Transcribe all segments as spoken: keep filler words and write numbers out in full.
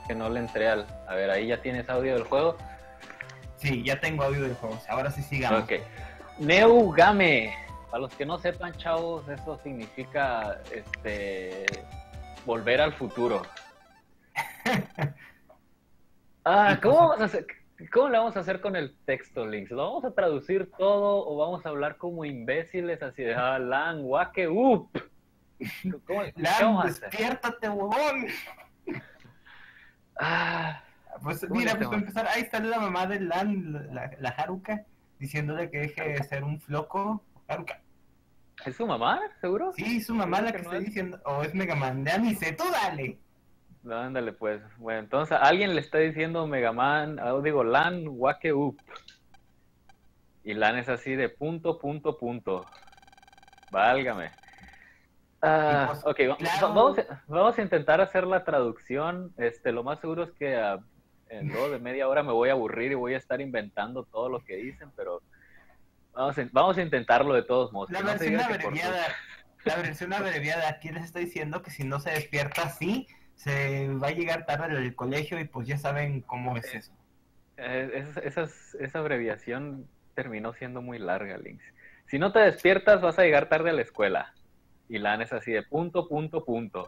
que no le entré al... A ver, ahí ya tienes audio del juego. Sí, ya tengo audio del juego. Ahora sí sigamos. Ok. Neugame. Para los que no sepan, chavos, eso significa este volver al futuro. Ah, ¿cómo vamos a hacer? ¿Cómo le vamos a hacer con el texto, Links? ¿Lo vamos a traducir todo o vamos a hablar como imbéciles así de ah, lan, wake, up? ¿Cómo, Lan, despiértate, huevón. Ah, pues mira, pues para empezar, ahí está la mamá de Lan, la, la Haruka, diciéndole que deje de ser un floco. Haruka. ¿Es su mamá, seguro? Sí, su mamá la que, que no está es... diciendo, o oh, es Mega Man, ya ni sé, tú dale. No, ándale pues. Bueno, entonces alguien le está diciendo Mega Man, oh, digo, Lan, wake up. Y Lan es así de punto, punto, punto. Válgame. Ah, pues, ok, claro. vamos, a, vamos a intentar hacer la traducción. Este, lo más seguro es que uh, en luego de media hora me voy a aburrir y voy a estar inventando todo lo que dicen, pero vamos a, vamos a intentarlo de todos modos. La versión no abreviada, la versión abreviada aquí les está diciendo que si no se despierta así, se va a llegar tarde al colegio y pues ya saben cómo es eso. Eh, esa, esa, esa abreviación terminó siendo muy larga, Links. Si no te despiertas vas a llegar tarde a la escuela. Y Lan es así de punto, punto, punto.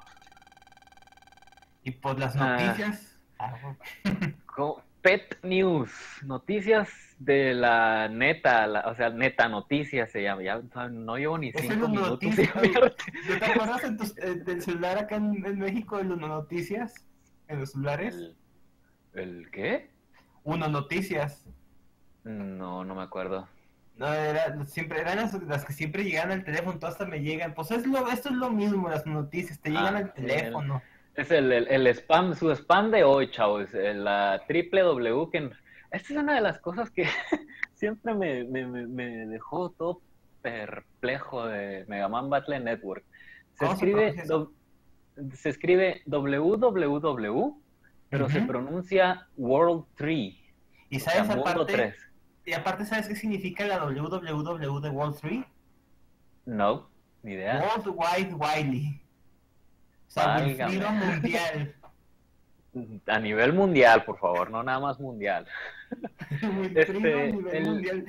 Y pues las noticias. Ah, Pet News. Noticias de la neta. La, o sea, neta noticias se llama. Ya no llevo ni cinco minutos. Noticias, ¿te acuerdas en tu, eh, del celular acá en, en México de los noticias? ¿En los celulares? ¿El, ¿El qué? Uno Noticias. No, no me acuerdo. No, era, siempre, eran las, las que siempre llegan al teléfono, todas hasta me llegan. Pues es lo, esto es lo mismo, las noticias, te llegan ah, al teléfono. El, es el, el, el spam, su spam de hoy, chavos, la triple W, que esta es una de las cosas que siempre me, me, me dejó todo perplejo de Mega Man Battle Network. Se escribe, se, do, se escribe W W W, pero uh-huh. se pronuncia World tres. ¿Y sabes o sea, aparte? tres. Y aparte, ¿sabes qué significa la W W W de World tres? No, ni idea. World Wide Wiley. O sea, Wilfrido mundial. A nivel mundial, por favor, no nada más mundial. este, a nivel el, mundial.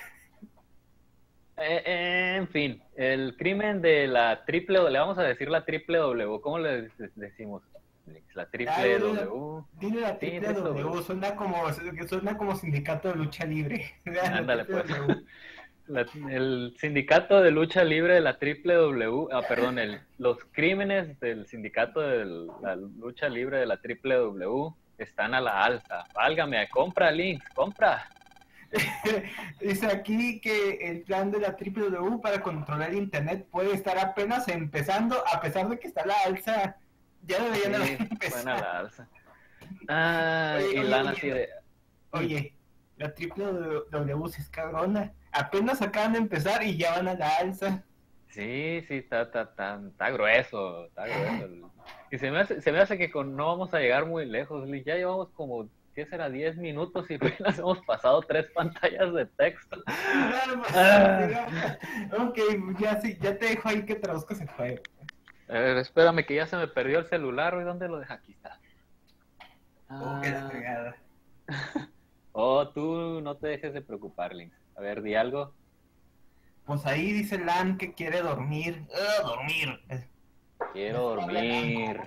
Eh, eh, en fin, el crimen de la triple, le vamos a decir la triple W, ¿cómo le decimos? La triple ah, W. Dile la triple, triple W, w. Suena, como, suena como sindicato de lucha libre. Ándale, pues. La, el sindicato de lucha libre de la triple W, ah, perdón, el, los crímenes del sindicato de la lucha libre de la triple W están a la alza. Válgame, compra, Links, compra. Dice aquí que el plan de la triple W para controlar internet puede estar apenas empezando, a pesar de que está a la alza. Ya deberían sí, haber empezado. Buena la alza. Ah, oye, y Lana así de... Oye, la triple W se es cabrona. Apenas acaban de empezar y ya van a la alza. Sí, sí, está, está, está, está grueso, está grueso. Y se me hace, se me hace que con, no vamos a llegar muy lejos. Ya llevamos como, ¿qué será? diez minutos y apenas hemos pasado tres pantallas de texto. Claro, ah. Ok, ya, sí, ya te dejo ahí que traduzcas el juego. A ver, espérame que ya se me perdió el celular. ¿Y dónde lo deja? Aquí está. Oh, qué la fregada. Oh, tú no te dejes de preocupar, Link. A ver, di algo. Pues ahí dice Lan que quiere dormir. Uh, dormir. Quiero dormir.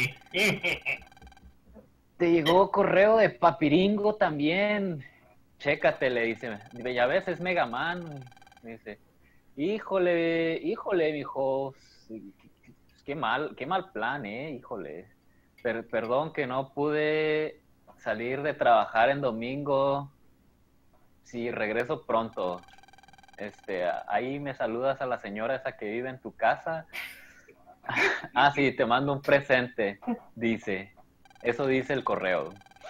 Te llegó correo de Papiringo también. Chécate, le dice. Ya ves, es Mega Man. Dice, híjole, híjole, mijo. Qué mal, qué mal plan, eh, híjole. Per, perdón que no pude salir de trabajar en domingo. Sí, regreso pronto. Este, ahí me saludas a la señora esa que vive en tu casa. Ah, sí, te mando un presente, dice. Eso dice el correo.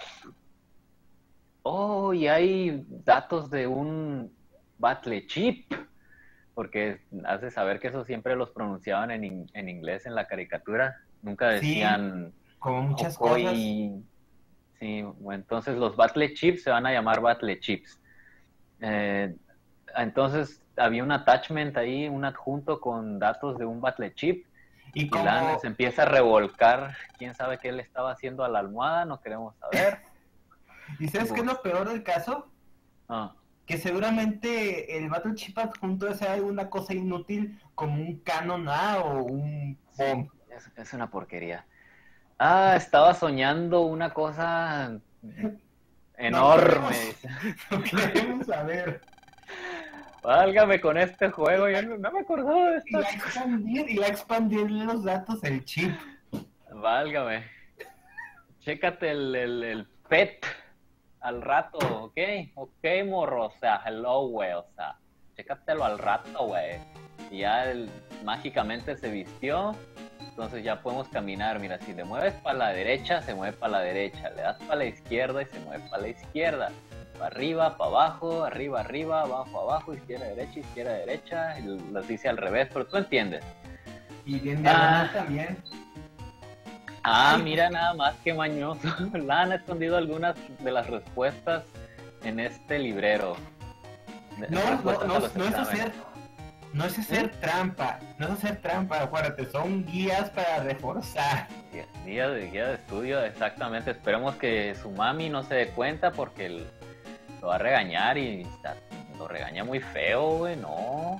Oh, y hay datos de un Battle Chip. Porque has de saber que eso siempre los pronunciaban en, in, en inglés en la caricatura. Nunca decían... Sí, como muchas cosas. Sí, bueno, entonces los Battle Chips se van a llamar Battle Chips. Eh, entonces había un attachment ahí, un adjunto con datos de un Battle Chip. Y Y como... Lan se empieza a revolcar. ¿Quién sabe qué le estaba haciendo a la almohada? No queremos saber. ¿Y sabes qué es lo peor del caso? Ah, Que seguramente el Battle Chip adjunto es alguna cosa inútil como un Canon A o un bomb. es, es una porquería. Ah, estaba soñando una cosa enorme. dice. No queremos saber. Válgame con este juego, yo no, no me acordaba de Y la esto. expandir, y la expandir los datos del chip. Válgame. Chécate el, el, el pet al rato, ¿ok? Ok, morro, o sea, hello, güey, o sea, chécatelo al rato, güey. Y ya él mágicamente se vistió, entonces ya podemos caminar. Mira, si le mueves para la derecha, se mueve para la derecha, le das para la izquierda y se mueve para la izquierda. Para arriba, para abajo, arriba, arriba, abajo, abajo, izquierda, derecha, izquierda, derecha, y las dice al revés, pero tú entiendes. Y bien diagonal Ah. también. Ah, Ay, mira nada más que mañoso. La han escondido algunas de las respuestas en este librero. De- No, no, respuestas no, a los no es exámenes. hacer, no es hacer trampa, no es hacer trampa, acuérdate, son guías para reforzar. Guía, guía de, guía de estudio, exactamente. Esperemos que su mami no se dé cuenta porque el- lo va a regañar y está- lo regaña muy feo, güey, no.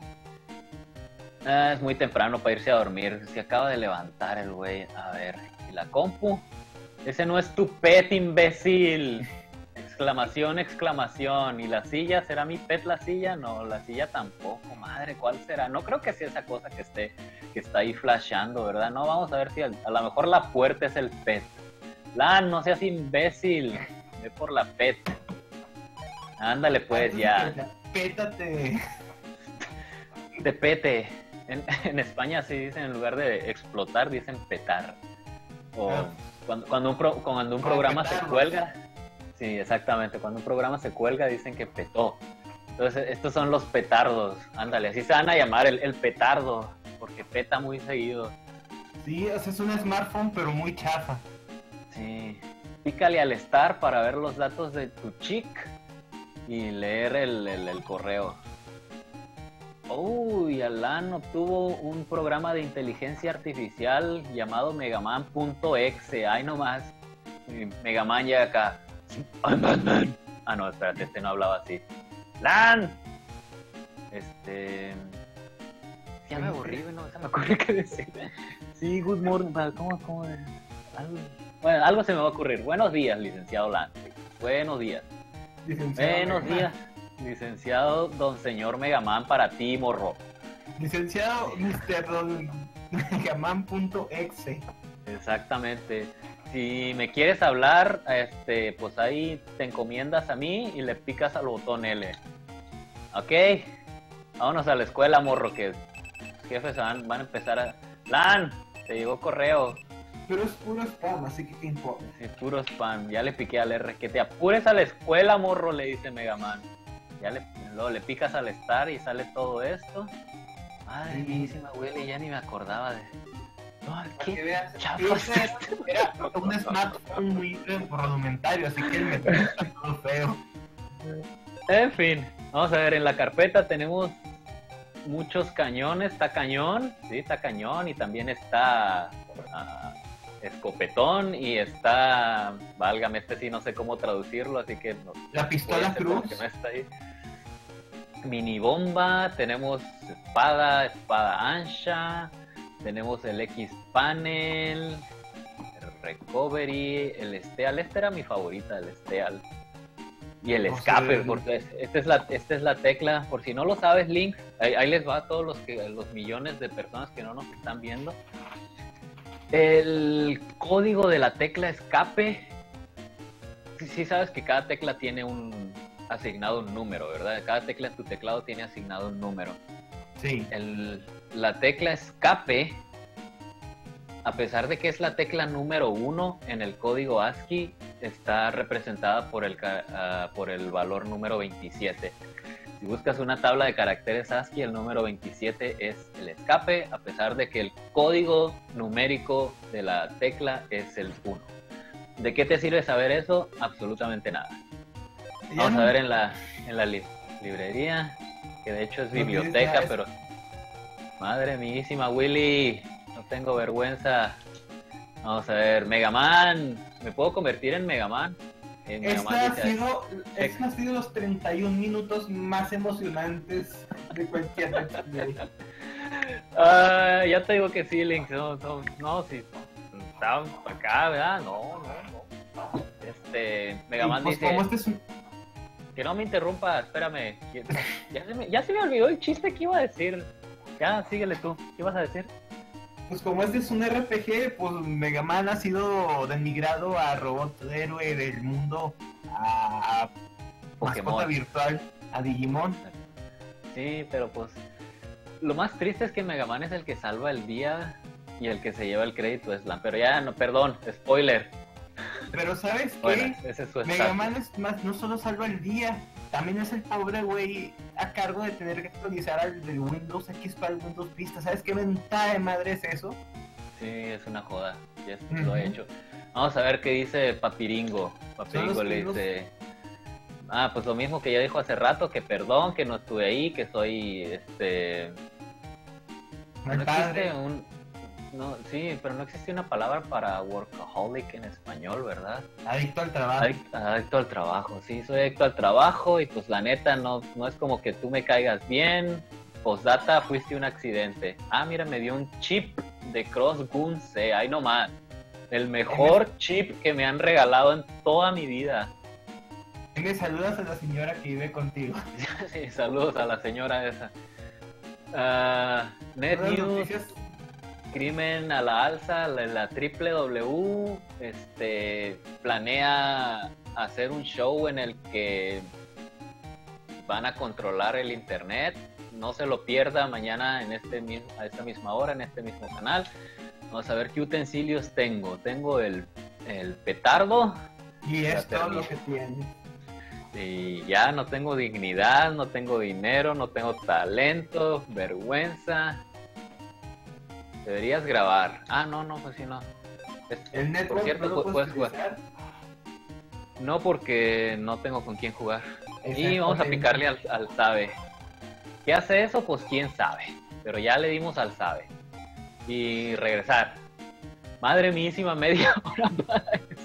Ah, es muy temprano para irse a dormir. Se acaba de levantar el güey. A ver, ¿y la compu? Ese no es tu pet, imbécil. Exclamación, exclamación. ¿Y la silla? ¿Será mi pet la silla? No, la silla tampoco. Madre, ¿cuál será? No creo que sea esa cosa que esté, que está ahí flashando, ¿verdad? No, vamos a ver si a, a lo mejor la puerta es el pet. Lan, no seas imbécil. Ve por la pet. Ándale pues ya. Pétate. De pete. En, en España sí dicen, en lugar de explotar, dicen petar. O Ah. cuando, cuando un, pro, cuando un Como programa se petardo. cuelga. Sí, exactamente. Cuando un programa se cuelga dicen que petó. Entonces, estos son los petardos. Ándale, así se van a llamar, el, el petardo. Porque peta muy seguido. Sí, o sea, es un smartphone, pero muy chafa. Sí. Pícale al Star para ver los datos de tu chic y leer el, el, el correo. Uy, Alan obtuvo un programa de inteligencia artificial llamado Megaman punto exe. Ay, nomás. Y Megaman llega acá. I'm Batman. Ah, no, espérate, este no hablaba así. ¡Lan! Este. Ya me aburrí, güey, no se me ocurre qué decir. Sí, good morning. ¿Cómo, cómo? Algo... Bueno, algo se me va a ocurrir. Buenos días, licenciado Lan. Buenos días. Licenciado Buenos Megaman. días, licenciado don señor Megaman, para ti, morro. Licenciado mister Don Megaman punto exe. Exactamente. Si me quieres hablar, este, pues ahí te encomiendas a mí y le picas al botón L. Ok, vámonos a la escuela, morro, que los jefes van, van a empezar a... Lan, te llegó correo. Pero es puro spam, así que qué importa. Es puro spam, ya le piqué al R. Que te apures a la escuela, morro, le dice Megaman. Ya le, luego le picas al Star y sale todo esto. Ay, Sí. bellísima Willy, ya ni me acordaba de... Ay, Para que qué veas, chafa ese es esto. era un smartphone muy rudimentario, así que el metal está todo feo. En fin, vamos a ver, en la carpeta tenemos muchos cañones, está cañón, sí, está cañón, y también está ah, escopetón, y está, válgame, este sí no sé cómo traducirlo, así que no, La pistola puede ser cruz. porque no está ahí. Mini bomba, tenemos espada, espada ancha, tenemos el X-Panel, el Recovery, el Steal, este era mi favorita, el Steal. Y el No escape, sé. porque es- esta es, la, esta es la tecla, por si no lo sabes, Link, ahí, ahí les va a todos los, que, los millones de personas que no nos están viendo. El código de la tecla escape, sí, sí sabes que cada tecla tiene un asignado un número, ¿verdad? Cada tecla en tu teclado tiene asignado un número. Sí. El, la tecla escape, a pesar de que es la tecla número uno en el código ASCII, está representada por el, ca- ah, por el valor número veintisiete. Si buscas una tabla de caracteres ASCII, el número veintisiete es el escape, a pesar de que el código numérico de la tecla es el uno. ¿De qué te sirve saber eso? Absolutamente nada. Ya Vamos no- a ver en la, en la li- librería, que de hecho es No biblioteca, tienes pero... Madre mísima, Willy, no tengo vergüenza. Vamos a ver, Mega Man. ¿Me puedo convertir en Mega Man? En Mega Este Man ha dice- sido, estos han sido los treinta y un minutos más emocionantes de cualquier Let's Play. Ah, ya te digo que sí, Link. No, no, no sí. Estaban para acá, ¿verdad? No, no, no. Este, Mega Y, Man pues, dice como este es un... que no me interrumpa, espérame. Ya se, me, ya se me olvidó el chiste que iba a decir. Ya, síguele tú. ¿Qué ibas a decir? Pues como este es un R P G, pues Mega Man ha sido denigrado a robot héroe del mundo, a mascota Pokémon. virtual, a Digimon. Sí, pero pues lo más triste es que Mega Man es el que salva el día y el que se lleva el crédito es Slam. Pero ya, no, perdón, spoiler. Pero ¿sabes qué? Bueno, ese es su Mega estatus. Man es más, no solo salva el día, también es el pobre güey a cargo de tener que actualizar al de Windows X para el Windows Vista. ¿Sabes qué mentada de madre es eso? Sí, es una joda. Ya es- Ujú. lo he hecho. Vamos a ver qué dice Papiringo. Papiringo Son los le primos. dice... Ah, pues lo mismo que ya dijo hace rato, que perdón, que no estuve ahí, que soy, este... No No el padre. existe un... No, sí, pero no existe una palabra para workaholic en español, ¿verdad? Adicto al trabajo. Adicto, adicto al trabajo, sí, soy adicto al trabajo y pues la neta no, no es como que tú me caigas bien. Postdata, fuiste un accidente. Ah, mira, me dio un chip de Cross Gun C, ahí nomás. El mejor chip que me han regalado en toda mi vida. Me saludas a la señora que vive contigo. Sí, saludos a la señora esa. Ah, Net Todas las News, noticias. crimen a la alza, la, la triple W este, planea hacer un show en el que van a controlar el internet. No se lo pierda mañana en este mismo, a esta misma hora, en este mismo canal. Vamos a ver qué utensilios tengo. Tengo el, el petardo Y Ya es todo terminé. lo que tiene. y ya no tengo dignidad, no tengo dinero, no tengo talento, vergüenza. Deberías grabar. Ah, no, no, pues sí, no. Es- El network por cierto, no lo pu- puedes puedes jugar. utilizar. No, porque no tengo con quién jugar. Y Exactamente. vamos a picarle al, al sabe. ¿Qué hace eso? Pues quién sabe. Pero ya le dimos al sabe. Y regresar. Madre mísima, media hora para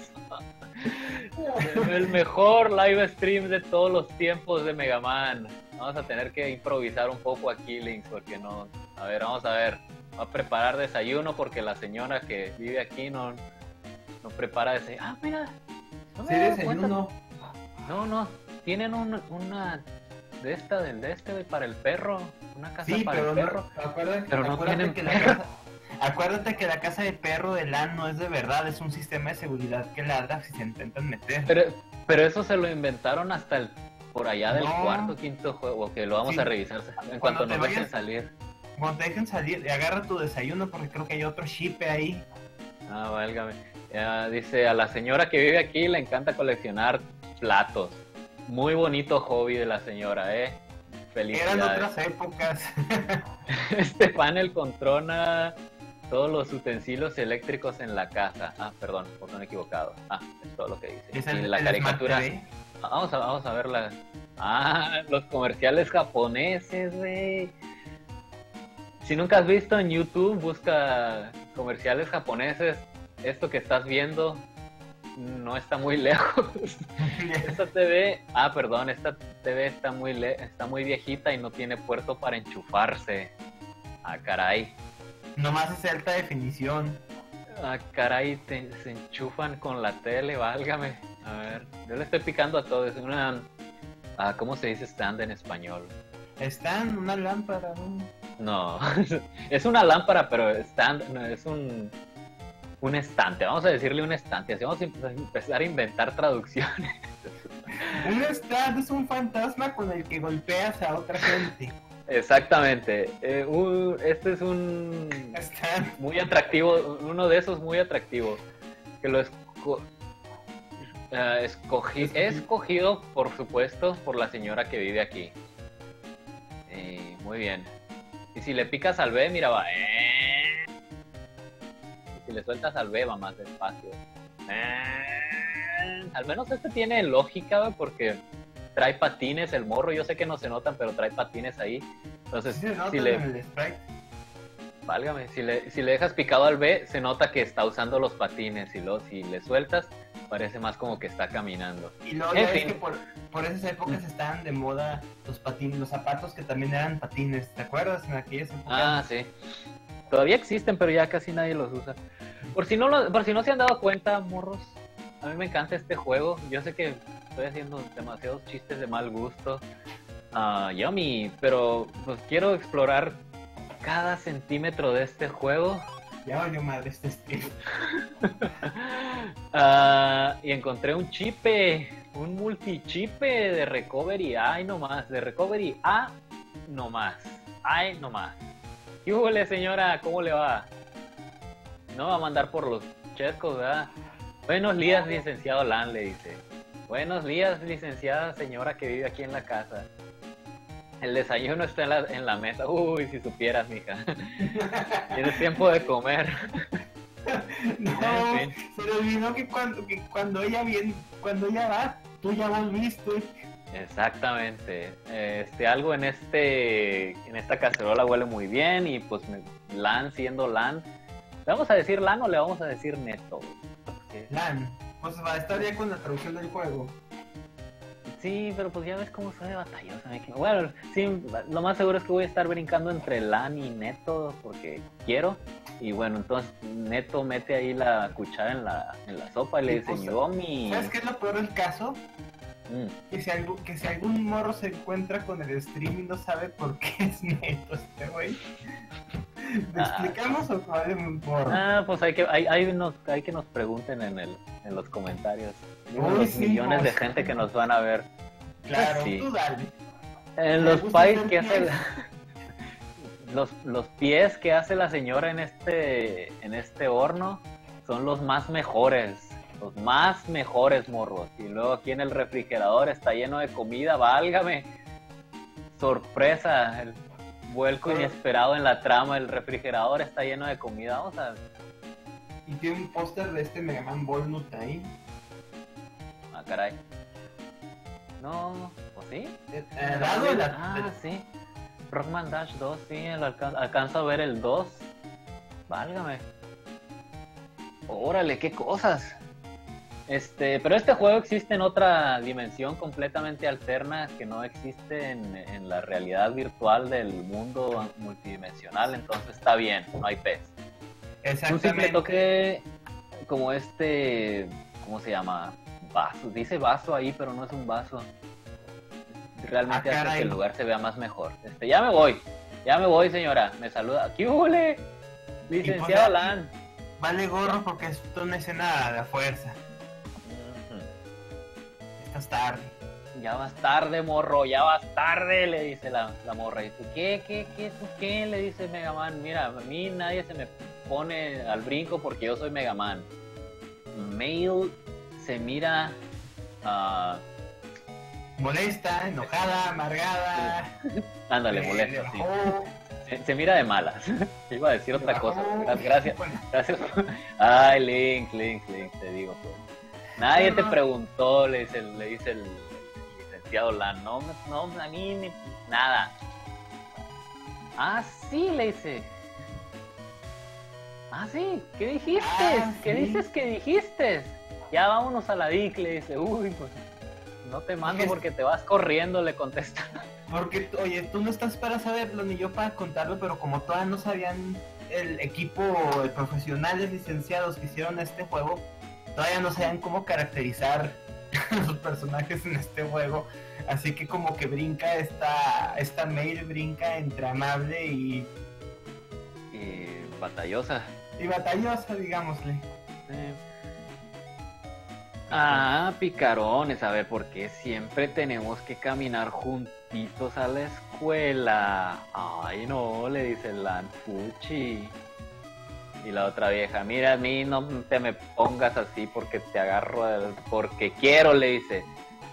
eso. El mejor live stream de todos los tiempos de Mega Man. Vamos a tener que improvisar un poco aquí, Links, porque no... A ver, vamos a ver. Va a preparar desayuno porque la señora que vive aquí no, no prepara desayuno. Ah, mira. No me Sí, he dado cuenta. desayuno. No, no, tienen un- una de esta del de este güey, para el perro, una casa Sí, para pero el perro. no, acuérdate, Pero no acuérdate tienen que la perro. casa, acuérdate que la casa de perro de LAN no es de verdad, es un sistema de seguridad que ladra si se intentan meter. Pero, pero eso se lo inventaron hasta el por allá del No. cuarto, quinto juego, que lo vamos Sí. a revisar en Cuando cuanto te nos dejen vayas- salir. Cuando te dejen salir, agarra tu desayuno porque creo que hay otro shipe ahí. Ah, válgame. Ya, dice, a la señora que vive aquí le encanta coleccionar platos. Muy bonito hobby de la señora, ¿eh? Eran Felicidades. otras épocas. Este panel controla todos los utensilios eléctricos en la casa. Ah, perdón, botón equivocado. Ah, es todo lo que dice. Es Y el, la el caricatura. Smart T V. Vamos a, vamos a ver la. Ah, los comerciales japoneses, güey. Si nunca has visto en YouTube, busca comerciales japoneses. Esto que estás viendo no está muy lejos. Esta T V, ah, perdón, esta T V está muy le- está muy viejita y no tiene puerto para enchufarse. Ah, caray. Nomás es de alta definición. Ah, caray, te- se enchufan con la tele, válgame. A ver, yo le estoy picando a todo. Es una, ah, ¿cómo se dice stand en español? Están una lámpara. un- No, es una lámpara, pero stand, no, es un, un estante. Vamos a decirle un estante. Así vamos a empe- empezar a inventar traducciones. Un stand es un fantasma con el que golpeas a otra gente. Exactamente. Eh, un- este es un Stand. muy atractivo, uno de esos muy atractivo, que lo esco- eh, escogí, escogido, por supuesto, por la señora que vive aquí. Eh, muy bien. Y si le picas al B, mira, va. eh. Y si le sueltas al B, va más despacio. Eh. Al menos este tiene lógica, ¿va? Porque trae patines el morro. Yo sé que no se notan, pero trae patines ahí. Entonces, Sí se nota si le, en el sprite. válgame, si le, si le dejas picado al B, se nota que está usando los patines, y luego si le sueltas, parece más como que está caminando. Y luego En ya ves fin. que por, por esas épocas estaban de moda los patines, los zapatos que también eran patines, ¿te acuerdas? En aquellas épocas. Ah, sí. Todavía existen, pero ya casi nadie los usa. Por si no lo, por si no se han dado cuenta, morros, a mí me encanta este juego. Yo sé que estoy haciendo demasiados chistes de mal gusto. Ah, yummy, pero pues quiero explorar cada centímetro de este juego. Ya valió madre este estilo. Ah, y encontré un chipe, un multichipe de Recovery. Ay, no más, de Recovery A, no más. Ay, no más. ¿Qué huele, señora? ¿Cómo le va? No va a mandar por los chescos, ¿verdad? Buenos días, licenciado Lan, le dice. Buenos días, licenciada señora que vive aquí en la casa. El desayuno está en la, en la mesa. Uy, si supieras, mija. Tienes tiempo de comer. No, En fin. se le olvidó que cuando, que cuando ella viene, cuando ella va, tú ya volviste. Exactamente. Este, algo en este, en esta cacerola huele muy bien y pues me, Lan siendo Lan. ¿Le vamos a decir Lan o le vamos a decir Neto? Porque... Lan, pues va a estar ya con la traducción del juego. Sí, pero pues ya ves cómo soy de batallosa. Bueno, sí, lo más seguro es que voy a estar brincando entre Lan y Neto porque quiero. Y bueno, entonces Neto mete ahí la cuchara en la, en la sopa y le dice, Pues, yo mi... ¿sabes qué es lo peor del caso? Mm. Que si, algo, que si algún morro se encuentra con el stream y no sabe por qué es Neto este güey. ¿Le Ah. explicamos o cuál es un morro? Ah, pues hay que, hay, hay, nos, hay que nos pregunten en, el, en los comentarios. Digo, Uy, los sí, millones pues. de gente que nos van a ver. Claro, sí. tú dale. En ¿Te los gusta pies hacer que hace pies? la- los, los pies que hace la señora en este en este horno son los más mejores, los más mejores, morros. Y luego aquí en el refrigerador está lleno de comida, válgame. Sorpresa, el vuelco Pero- inesperado en la trama, el refrigerador está lleno de comida. Vamos a Y tiene un póster de este Mega Man Volnut ahí. Ah, caray. No, ¿o sí? Eh, al lado de la- Ah, sí. Rockman Dash dos, sí, el alca- alcanzo a ver el dos. Válgame. Órale, qué cosas. Este, pero este juego existe en otra dimensión completamente alterna que no existe en, en la realidad virtual del mundo multidimensional, entonces está bien, no hay pez. Un simple Exactamente. toque como este, ¿cómo se llama? Vaso, dice vaso ahí, pero no es un vaso. Realmente Ah, hace caray. que el lugar se vea más mejor. Este, ya me voy, ya me voy, señora. Me saluda. ¿Qué huele? Licenciado Y pues, Lan. Vale gorro porque es una escena a la fuerza. Ujú. Estás tarde. Ya vas tarde, morro, ya vas tarde, le dice la, la morra. Y tú, ¿qué, qué, qué, tú qué? Le dice Mega Man. Mira, a mí nadie se me pone al brinco porque yo soy Mega Man. Mail se mira... ah, Molesta, enojada, amargada. ándale, eh, molesta, le sí. bajó, Se, se mira de malas. Iba a decir le otra bajó. cosa. Gra- Gracias. Bueno, Gracias. Ay, Link, Link, Link, te digo. Pues. Nadie te preguntó, le dice, le dice el, el licenciado Lan. No, no, a mí ni nada. Ah, sí, le dice. Ah, sí, ¿qué dijiste? Ah, ¿Qué sí. dices que dijiste? Ya vámonos a la D I C, le dice. Uy, pues no te mando Porque- porque te vas corriendo, le contesta. porque, oye, tú no estás para saberlo ni yo para contarlo, pero como todavía no sabían el equipo de profesionales licenciados que hicieron este juego, todavía no sabían cómo caracterizar a los personajes en este juego. Así que como que brinca esta, esta mail brinca entre amable y, Y batallosa. y batallosa, digámosle. Eh. Ah, picarones, a ver, ¿por qué siempre tenemos que caminar juntitos a la escuela? Ay, no, le dice el Lanfuchi. Y la otra vieja, mira, a mí no te me pongas así porque te agarro, el- porque quiero, le dice.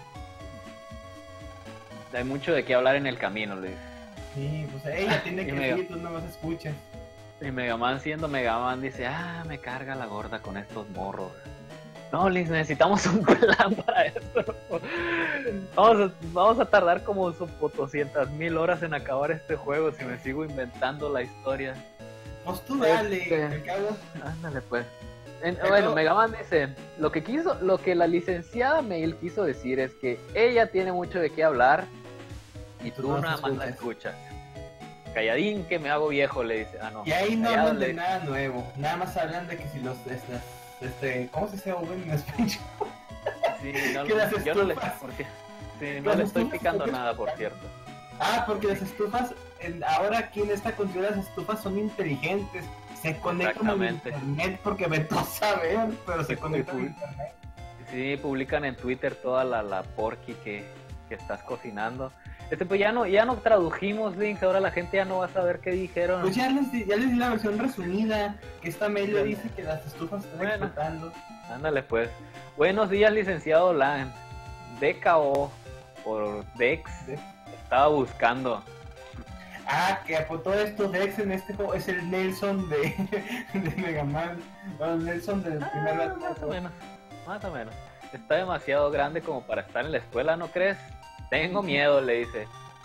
Hay mucho de qué hablar en el camino, le dice. Sí, pues ella tiene Y que me- decir y tú no más escuchas. Y Megaman siendo Megaman dice, ah, me carga la gorda con estos morros. No, Liz, necesitamos un plan para esto. Vamos a, vamos a tardar como doscientas mil horas en acabar este juego si me sigo inventando la historia. Pues tú dale, Este, me cago. Ándale pues. En- Pero- bueno, Megaman dice, lo que quiso, lo que la licenciada Mail quiso decir es que ella tiene mucho de qué hablar y Tú tú, no nada las más la escuchas. escuchas. Calladín que me hago viejo, le dice. Ah, no. Y ahí no callado, hablan de le- nada nuevo, nada más hablan de que si los, estas, este, ¿cómo se dice Owen en español? Sí, no, que las yo no le, estufas. porque, sí, no Las le estoy estufas picando porque- nada, por cierto. Ah, porque las estufas, en- ahora aquí en esta cultura las estufas son inteligentes, se conectan al Exactamente. internet porque me a saber, pero se Y- conectan y- al internet. Sí, publican en Twitter toda la, la porqui que, que estás cocinando. Este, pues ya no, ya no tradujimos links, ahora la gente ya no va a saber qué dijeron. Pues ya les, di, ya les di la versión resumida, que esta mail le dice que las estufas están Bueno. explotando. Ándale pues. Buenos días, licenciado Lan. D K O por Dex estaba buscando. Ah, que por todo esto Dex en este juego es el Nelson de, de Mega Man, bueno, el Nelson del primer Ah, Batman. más o menos, más o menos. Está demasiado grande como para estar en la escuela, ¿no crees? Tengo miedo, le dice.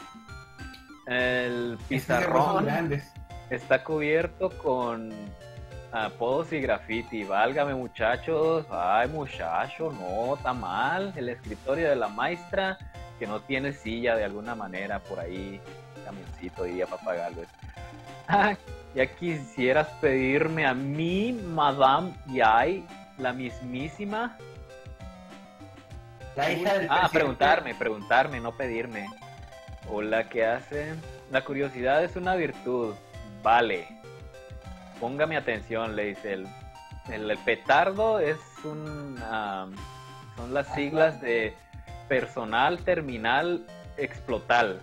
El Es que esos son pizarrón grandes. está cubierto con apodos y graffiti. Válgame, muchachos. Ay, muchacho, no, está mal. El escritorio de la maestra que no tiene silla de alguna manera por ahí. Camioncito, diría Papagalo. Ah, ya quisieras pedirme a mí, Madame Yai, la mismísima. La hija del Ah, presidente. preguntarme, preguntarme, no pedirme. Hola, ¿qué hacen? La curiosidad es una virtud. Vale. Póngame atención, le dice él. El, el petardo es un... ah, son las siglas de personal terminal explotal.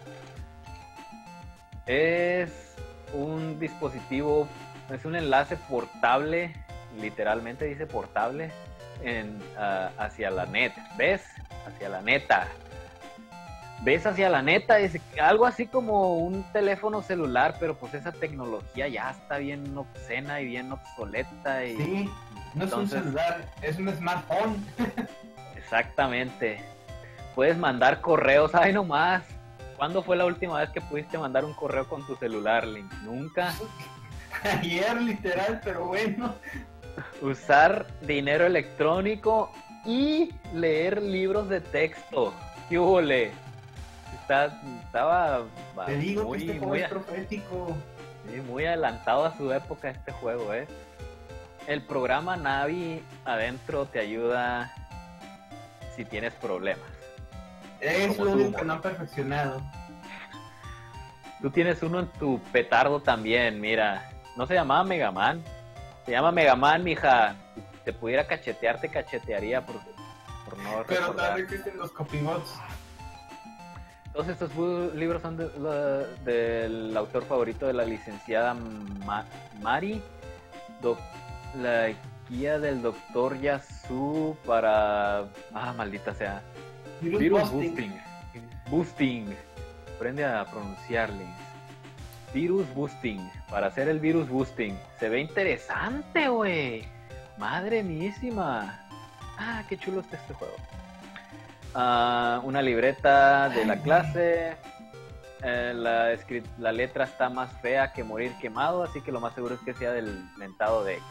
Es un dispositivo, es un enlace portable, literalmente dice portable, en, ah, hacia la net. ¿Ves? Hacia la neta. ¿Ves hacia la neta? Es algo así como un teléfono celular, pero pues esa tecnología ya está bien obscena y bien obsoleta. Y Sí, no entonces, es un celular, es un smartphone. exactamente. Puedes mandar correos, ay nomás. ¿Cuándo fue la última vez que pudiste mandar un correo con tu celular, Link? Nunca. Ayer, literal, pero bueno. Usar dinero electrónico y leer libros de texto. ¿Qué hubo, le? Está, estaba Te digo muy, que este juego muy, es profético. sí, muy adelantado a su época este juego, ¿eh? El programa Navi adentro te ayuda si tienes problemas. Es Como lo tú, único que mono. no han perfeccionado. Tú tienes uno en tu petardo también, mira. No se llamaba Megaman. Se llama Megaman, mija. Si te pudiera cachetear, te cachetearía por, por no Pero recordar. todavía existen los copybots. Todos estos bu- libros son de- la- del autor favorito de la licenciada Ma- Mari, doc- la guía del doctor Yasu para... Ah, maldita sea. Virus, Virus busting. boosting. Boosting. Aprende a pronunciarle. Virus boosting. Para hacer el virus boosting. Se ve interesante, güey. Madre mísima. Ah, qué chulo está este juego. Ah, una libreta de la clase. Eh, la, escri- la letra está más fea que morir quemado, así que lo más seguro es que sea del mentado Dex.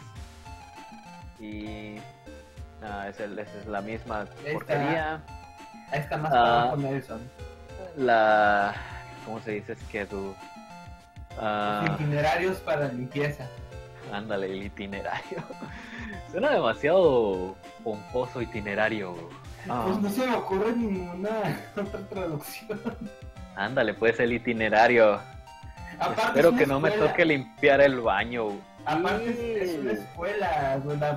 Y ah, es, el- es la misma Esta- porquería. Ahí está más Ah. para con Nelson. La... ¿Cómo se dice? Schedule. Ah, Itinerarios para limpieza. ándale, el itinerario. Suena demasiado pomposo itinerario. Ah. Pues no se me ocurre ninguna otra traducción. Ándale, pues el itinerario. Aparte Espero es una que no me escuela. toque limpiar el baño. Aparte es, es una escuela, ¿verdad?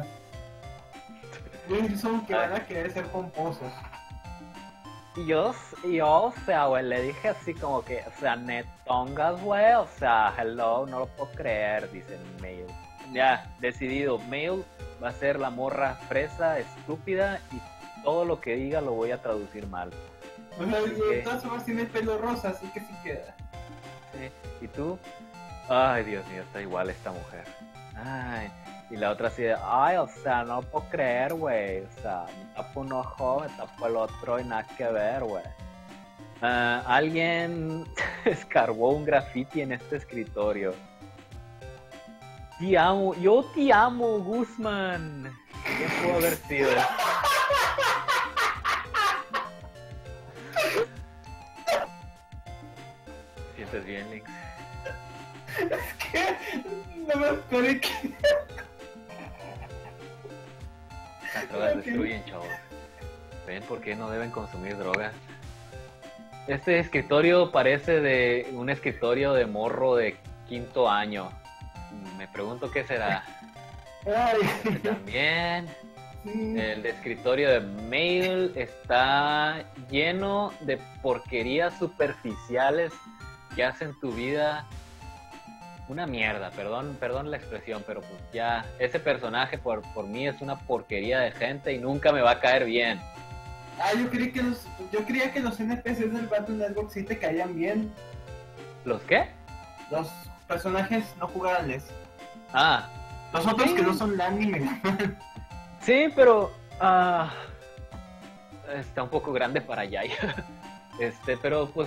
Wilson que Ay. van a querer ser pomposos. Y yo, y yo, o sea, güey, le dije así como que, o sea, netongas, güey, o sea, hello, no lo puedo creer, dice Mail. Ya, decidido, Mail va a ser la morra fresa, estúpida, y todo lo que diga lo voy a traducir mal. O sea, Así y que- de todas formas tiene pelo rosa, así que sí queda. Sí. ¿Y tú? Ay, Dios mío, está igual esta mujer. Ay, y la otra así de, ay, o sea, no lo puedo creer, güey. O sea, me tapo un ojo, me tapo el otro y nada que ver, güey. Ah, alguien escarbó un graffiti en este escritorio. Te amo, yo te amo, Guzmán. ¿Quién pudo haber sido? ¿Te sientes bien, Link? Es que no me esperé que... Las drogas destruyen, chavos. ¿Ven por qué no deben consumir drogas? Este escritorio parece de un escritorio de morro de quinto año. Me pregunto qué será. Ay. Este también. Sí. El escritorio de mail está lleno de porquerías superficiales que hacen tu vida una mierda. Perdón, perdón la expresión, pero pues ya ese personaje por, por mí es una porquería de gente y nunca me va a caer bien. Ah, yo creí que los, yo creía que los N P Cs del Battle Network sí te caían bien. ¿Los qué? Los personajes no jugables. Ah, Los otros sí. que no son LAN ni Mega Man. Sí, pero uh, está un poco grande para allá. Este, pero pues,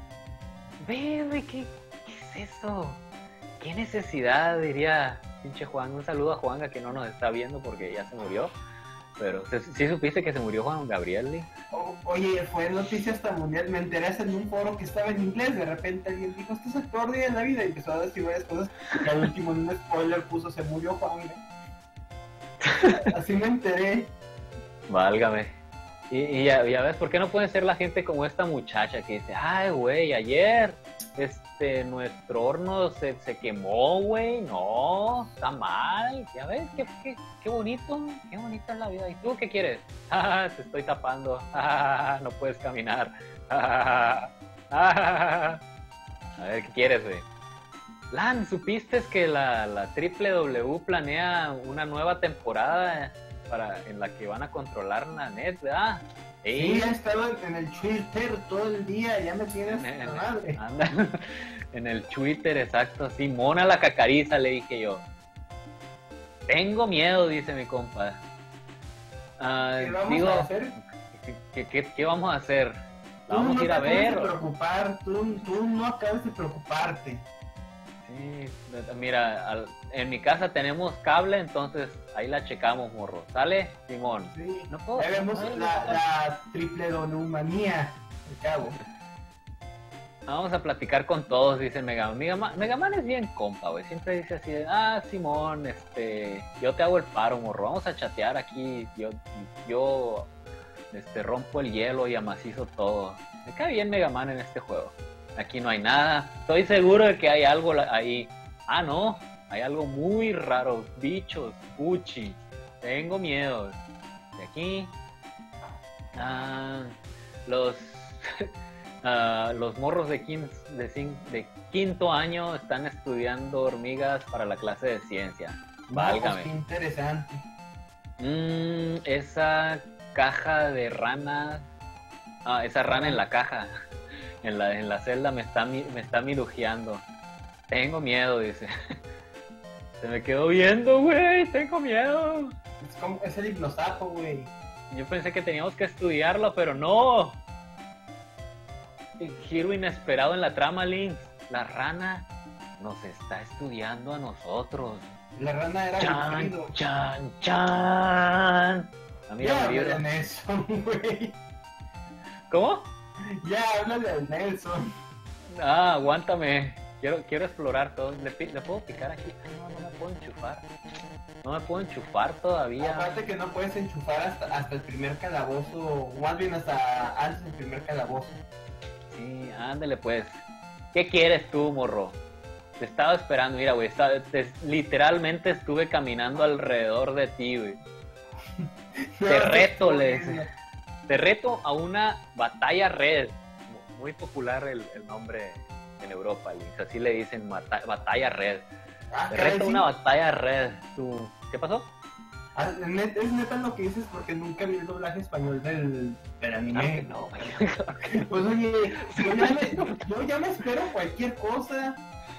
ve, ve, ¿qué, ¿qué es eso? ¿Qué necesidad? Diría pinche Juan. Un saludo a Juanga que no nos está viendo porque ya se murió. Pero, ¿sí supiste que se murió Juan Gabriel? ¿Sí? O, oye, fue noticia hasta mundial. Me enteré en un foro que estaba en inglés. De repente alguien dijo, esto es el peor día de la vida. Y empezó a decir varias cosas. Y al último en un spoiler puso, se murió Juan. Así me enteré. Válgame. Y, y ya, ya ves, ¿por qué no puede ser la gente como esta muchacha que dice, ay, güey, ayer este, nuestro horno se, se quemó, güey? No, está mal. Ya ves, qué, qué, qué bonito, qué bonita es la vida. ¿Y tú qué quieres? Ah, te estoy tapando. Ah, no puedes caminar. Ah, ah. A ver, ¿qué quieres, güey? Lan, ¿supiste que la, la doble u doble u doble u planea una nueva temporada para, en la que van a controlar la net, verdad? Sí, ya estaba en el Twitter todo el día, ya me tienes en, la madre. Anda, en el Twitter, exacto, Simona la cacariza, le dije yo. Tengo miedo, dice mi compa. Uh, ¿Qué vamos digo, a hacer? ¿qué, qué, qué vamos a hacer? ¿La Tú vamos no a ir a te ver? De preocupar, tú, tú no acabas de preocuparte. Sí, mira, al, en mi casa tenemos cable, entonces ahí la checamos, morro. ¿Sale, Simón? Sí, no puedo. Ya vemos no, la, no, la triple donumanía al cabo. Vamos a platicar con todos, dice Megaman. Megaman, Megaman es bien compa, güey. Siempre dice así, de, ah, Simón, este, yo te hago el paro, morro. Vamos a chatear aquí. Yo, yo, este, rompo el hielo y amacizo todo. Me cae bien Megaman en este juego. Aquí no hay nada. Estoy seguro de que hay algo ahí. Ah, no. Hay algo muy raro. Bichos, Gucci. Tengo miedo. De aquí. Ah, los ah, los morros de, quin, de, cin, de quinto año están estudiando hormigas para la clase de ciencia. Válgame. Qué interesante. Mm, esa caja de rana. Ah, esa rana en la caja. En la, en la celda me está, me está mirujeando. Tengo miedo, dice. Se me quedó viendo, güey. Tengo miedo. Es, como, es el hipnosapo, güey. Yo pensé que teníamos que estudiarlo, pero no. El giro inesperado en la trama, Link. La rana nos está estudiando a nosotros. La rana era chan, el chan, chan. Ah, mira, ya un libro. habla de Nelson, güey. ¿Cómo? Ya, háblale al Nelson. Ah, aguántame. Quiero, quiero explorar todo. ¿Le, ¿Le puedo picar aquí? Ay, no, no me puedo enchufar. No me puedo enchufar todavía. Aparte que no puedes enchufar hasta, hasta el primer calabozo, o más bien hasta antes del primer calabozo. Sí, ándale pues. ¿Qué quieres tú, morro? Te estaba esperando. Mira, güey, estaba, te, literalmente estuve caminando alrededor de ti, güey. Te reto, le dice. Te reto a una batalla red. Muy popular el, el nombre en Europa, así le dicen, batalla red. Ah, Te reto a una batalla red. ¿Tú? ¿Qué pasó? Ah, net, es neta lo que dices porque nunca vi el doblaje español del, del anime. Claro que no, güey. Pues oye, yo ya, me, yo ya me espero cualquier cosa.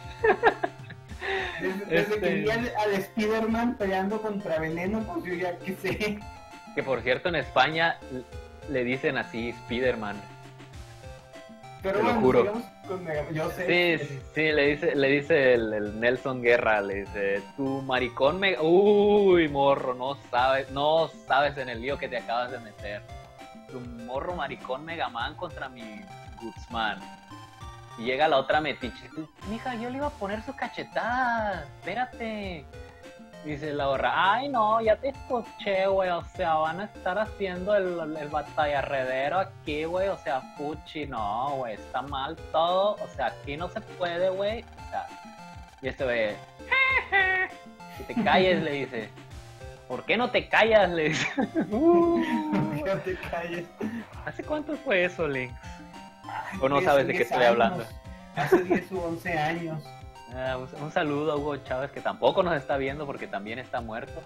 Desde, desde este... que vi al, al Spider-Man peleando contra Veneno, pues yo ya que sé. Que por cierto en España le dicen así, Spider-Man. Pero te bueno, lo juro. sigamos con Mega Man. Yo sé. Sí, sí, sí, le dice, le dice el, el Nelson Guerra, le dice, tu maricón me... Uy, morro, no sabes, no sabes en el lío que te acabas de meter. Tu morro maricón Megaman contra mi Guzmán. Y llega la otra metiche, mija, yo le iba a poner su cachetada, espérate. Dice la borra, ay no, ya te escuché, güey, o sea, van a estar haciendo el, el batallarredero aquí, güey, o sea, fuchi, no, güey, está mal todo, o sea, aquí no se puede, güey, o sea, y este güey, que te calles, le dice, ¿por qué no te callas? Le dice, ¿Por qué no te calles? ¿Hace cuánto fue eso, Link? Ay, ¿O no diez, sabes de qué diez estoy años. hablando? Hace diez u once años. Ah, un, un saludo a Hugo Chávez, que tampoco nos está viendo porque también está muerto.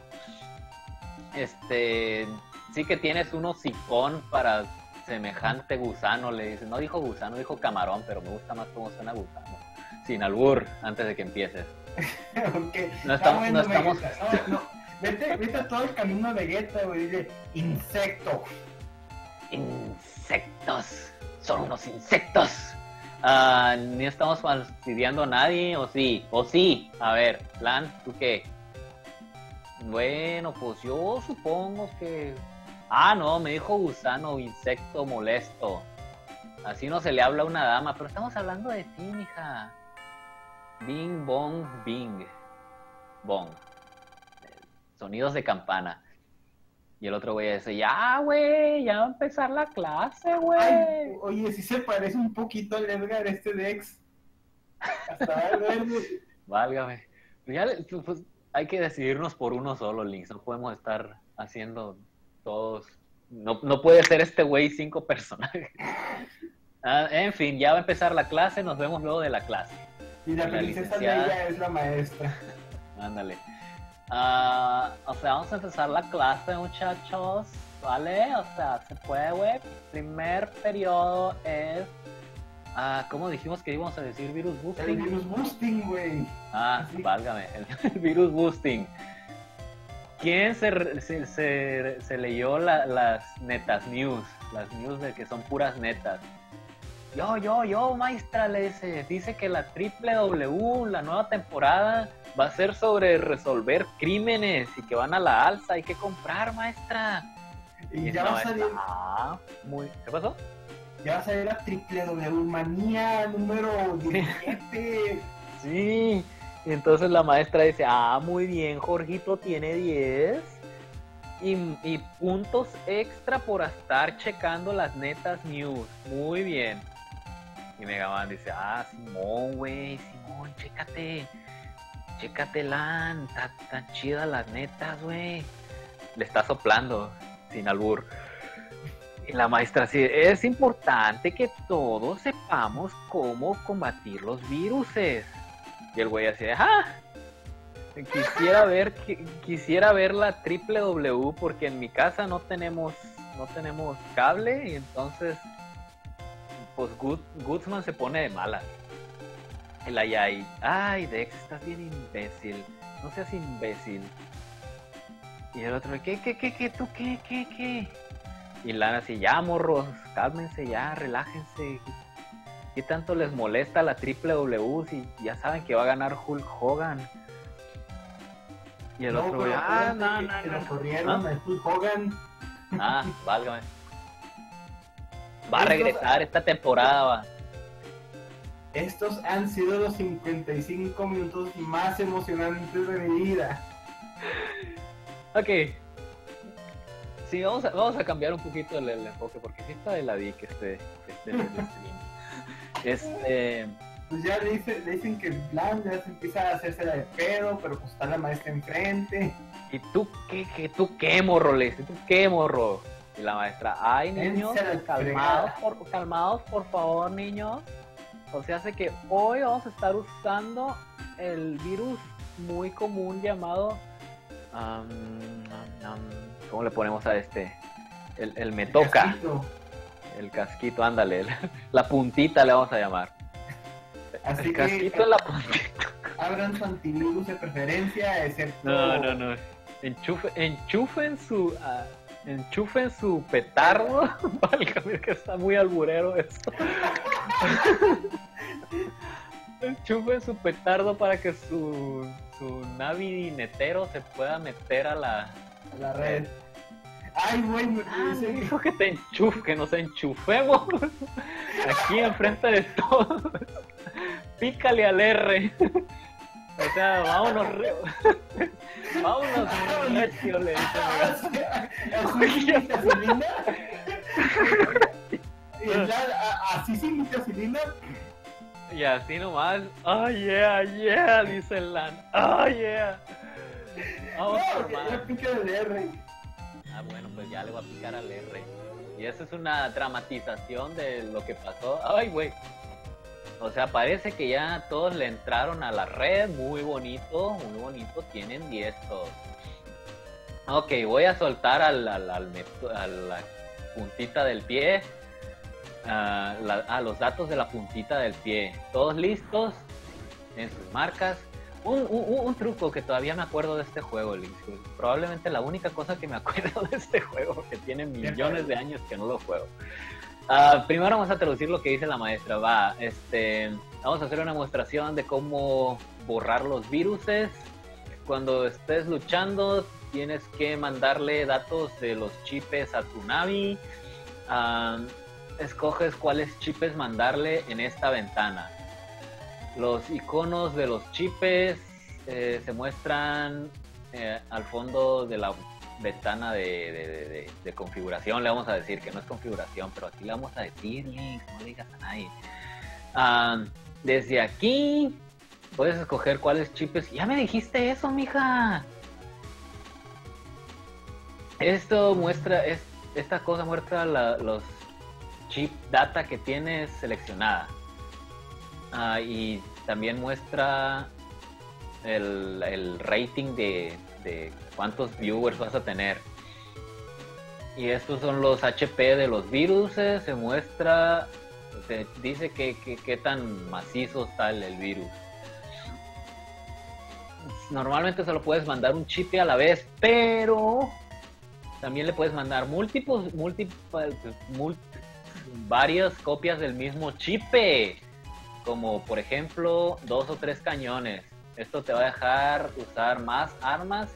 Este, sí que tienes un hocicón para semejante gusano, le dice. No dijo gusano, dijo camarón, pero me gusta más cómo suena gusano. Sin albur, antes de que empieces. Okay. No estamos... bueno, no estamos... no, no. Vete, vete a todo el camino de Vegeta, güey, dice, insecto. Insectos, son unos insectos. Uh, ni estamos fastidiando a nadie, o sí, o sí. A ver, plan, ¿tú qué? Bueno, pues yo supongo que... Ah, no, me dijo gusano, insecto molesto. Así no se le habla a una dama, pero estamos hablando de ti, mija. Bing, bong, bing. Bong. Sonidos de campana. Y el otro güey dice, ya, güey, ya va a empezar la clase, güey. Oye, sí se parece un poquito al Edgar este de ex. Hasta el verde. Válgame. Ya, pues, hay que decidirnos por uno solo, Links. No podemos estar haciendo todos... No, no puede ser este güey cinco personajes. Ah, en fin, ya va a empezar la clase. Nos vemos luego de la clase. Y la, La princesa licenciada... Leia es la maestra. Ándale. Uh, o sea, vamos a empezar la clase, muchachos, ¿vale? O sea, se puede, güey. Primer periodo es... Uh, ¿Cómo dijimos que íbamos a decir virus boosting? El virus boosting, güey. Ah, sí. Válgame, el, el virus boosting. ¿Quién se, se, se, se leyó la, las netas news? Las news de que son puras netas. Yo, yo, yo, maestra, le dice, dice que la triple W, la nueva temporada, va a ser sobre resolver crímenes y que van a la alza, hay que comprar, maestra. Y, y ya va a salir... Ah, muy... ¿Qué pasó? Ya va a salir la triple W manía número diecisiete. Sí, y entonces la maestra dice, ah, muy bien, Jorgito tiene diez. Y, y puntos extra por estar checando las netas news. Muy bien. Y Megaman dice, ah, Simón, güey, Simón, chécate. Chécate, Lan, tan, tan chidas las netas, güey. Le está soplando, sin albur. Y la maestra así, es importante que todos sepamos cómo combatir los viruses. Y el güey así, ah, quisiera ver, quisiera ver la triple W porque en mi casa no tenemos, no tenemos cable y entonces... Pues Guzmán se pone de mala. El Ayay, ay Dex, estás bien imbécil. No seas imbécil. Y el otro, ¿qué, qué, qué, qué, tú, qué, qué, qué? Y Lana así, ya morros, cálmense ya, relájense. ¿Qué tanto les molesta la triple W si ya saben que va a ganar Hulk Hogan? Y el no, otro, güey, ah, no, no, que no. lo corrieron, ¿Ah? Hulk Hogan. Ah, válgame. Va a regresar esta temporada, va. Estos han sido los cincuenta y cinco minutos más emocionantes de mi vida. Ok. Sí, vamos a, vamos a cambiar un poquito el, el enfoque, porque sí está de la D I C este, este, este stream. Este... Pues ya le, dice, le dicen que el plan ya se empieza a hacerse la de pedo, pero pues está la maestra enfrente. ¿Y tú qué, qué, tú qué, morro? Le dice, ¿tú qué, morro? Y la maestra, ay, niños, calmados por, calmados, por favor, niños. O sea, hace que hoy vamos a estar usando el virus muy común llamado... Um, um, um, ¿cómo le ponemos a este? El, el me toca. El casquito, el casquito ándale. El, la puntita le vamos a llamar. Así el que, casquito es la puntita. Abran su antivirus de preferencia, excepto... No, no, no. Enchufe, enchufen su... Uh, enchufen su petardo. Válgame, que está muy alburero esto. Enchufen su petardo para que su, su navinetero se pueda meter a la, a la red. Ay, güey, me ah, dice que... dijo que te enchuf, que nos enchufemos aquí enfrente de todos. Pícale al R. O sea, vámonos, re... vámonos, recio, le dice. ¿Así sin gasolina? ¿Así sin gasolina? Y así nomás, oh yeah, yeah, dice el LAN, oh yeah. Vamos no, por más. Ya pica el R. Ah, bueno, pues ya le voy a picar al R. Y esa es una dramatización de lo que pasó. Ay, güey. O sea, parece que ya todos le entraron a la red. Muy bonito, muy bonito. Tienen diez todos. Ok, voy a soltar al, al, al, a la puntita del pie. A, la, a los datos de la puntita del pie. Todos listos en sus marcas. Un, un, un truco que todavía me acuerdo de este juego, Liz. Probablemente la única cosa que me acuerdo de este juego, que tiene millones de años que no lo juego. Uh, primero vamos a traducir lo que dice la maestra. Va, este, vamos a hacer una demostración de cómo borrar los viruses. Cuando estés luchando, tienes que mandarle datos de los chips a tu Navi. Uh, escoges cuáles chips mandarle en esta ventana. Los iconos de los chips eh, se muestran eh, al fondo de la ventana de, de, de, de configuración. Le vamos a decir que no es configuración, pero aquí le vamos a decir, Link, no le digas a nadie. Uh, desde aquí puedes escoger cuáles chips. Ya me dijiste eso, mija. Esto muestra, es, esta cosa muestra la, los chip data que tienes seleccionada. Uh, y también muestra el, el rating de, de cuántos viewers vas a tener. Y estos son los H P de los virus. Se muestra, se dice que, que, que tan macizo está el, el virus. Normalmente solo puedes mandar un chip a la vez, pero también le puedes mandar múltiples, múltiples, múltiples varias copias del mismo chip, como por ejemplo dos o tres cañones. Esto te va a dejar usar más armas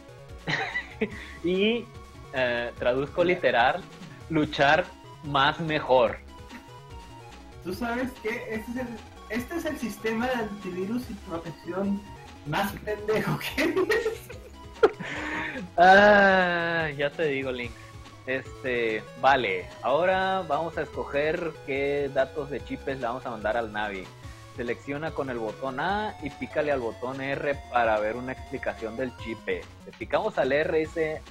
y eh, traduzco literal, luchar más mejor. Tú sabes que este es el, este es el sistema de antivirus y protección más pendejo que es. Ah, ya te digo, Link. Este, vale, ahora vamos a escoger qué datos de chips le vamos a mandar al Navi. Selecciona con el botón A y pícale al botón R para ver una explicación del chip. Le picamos al R y dice...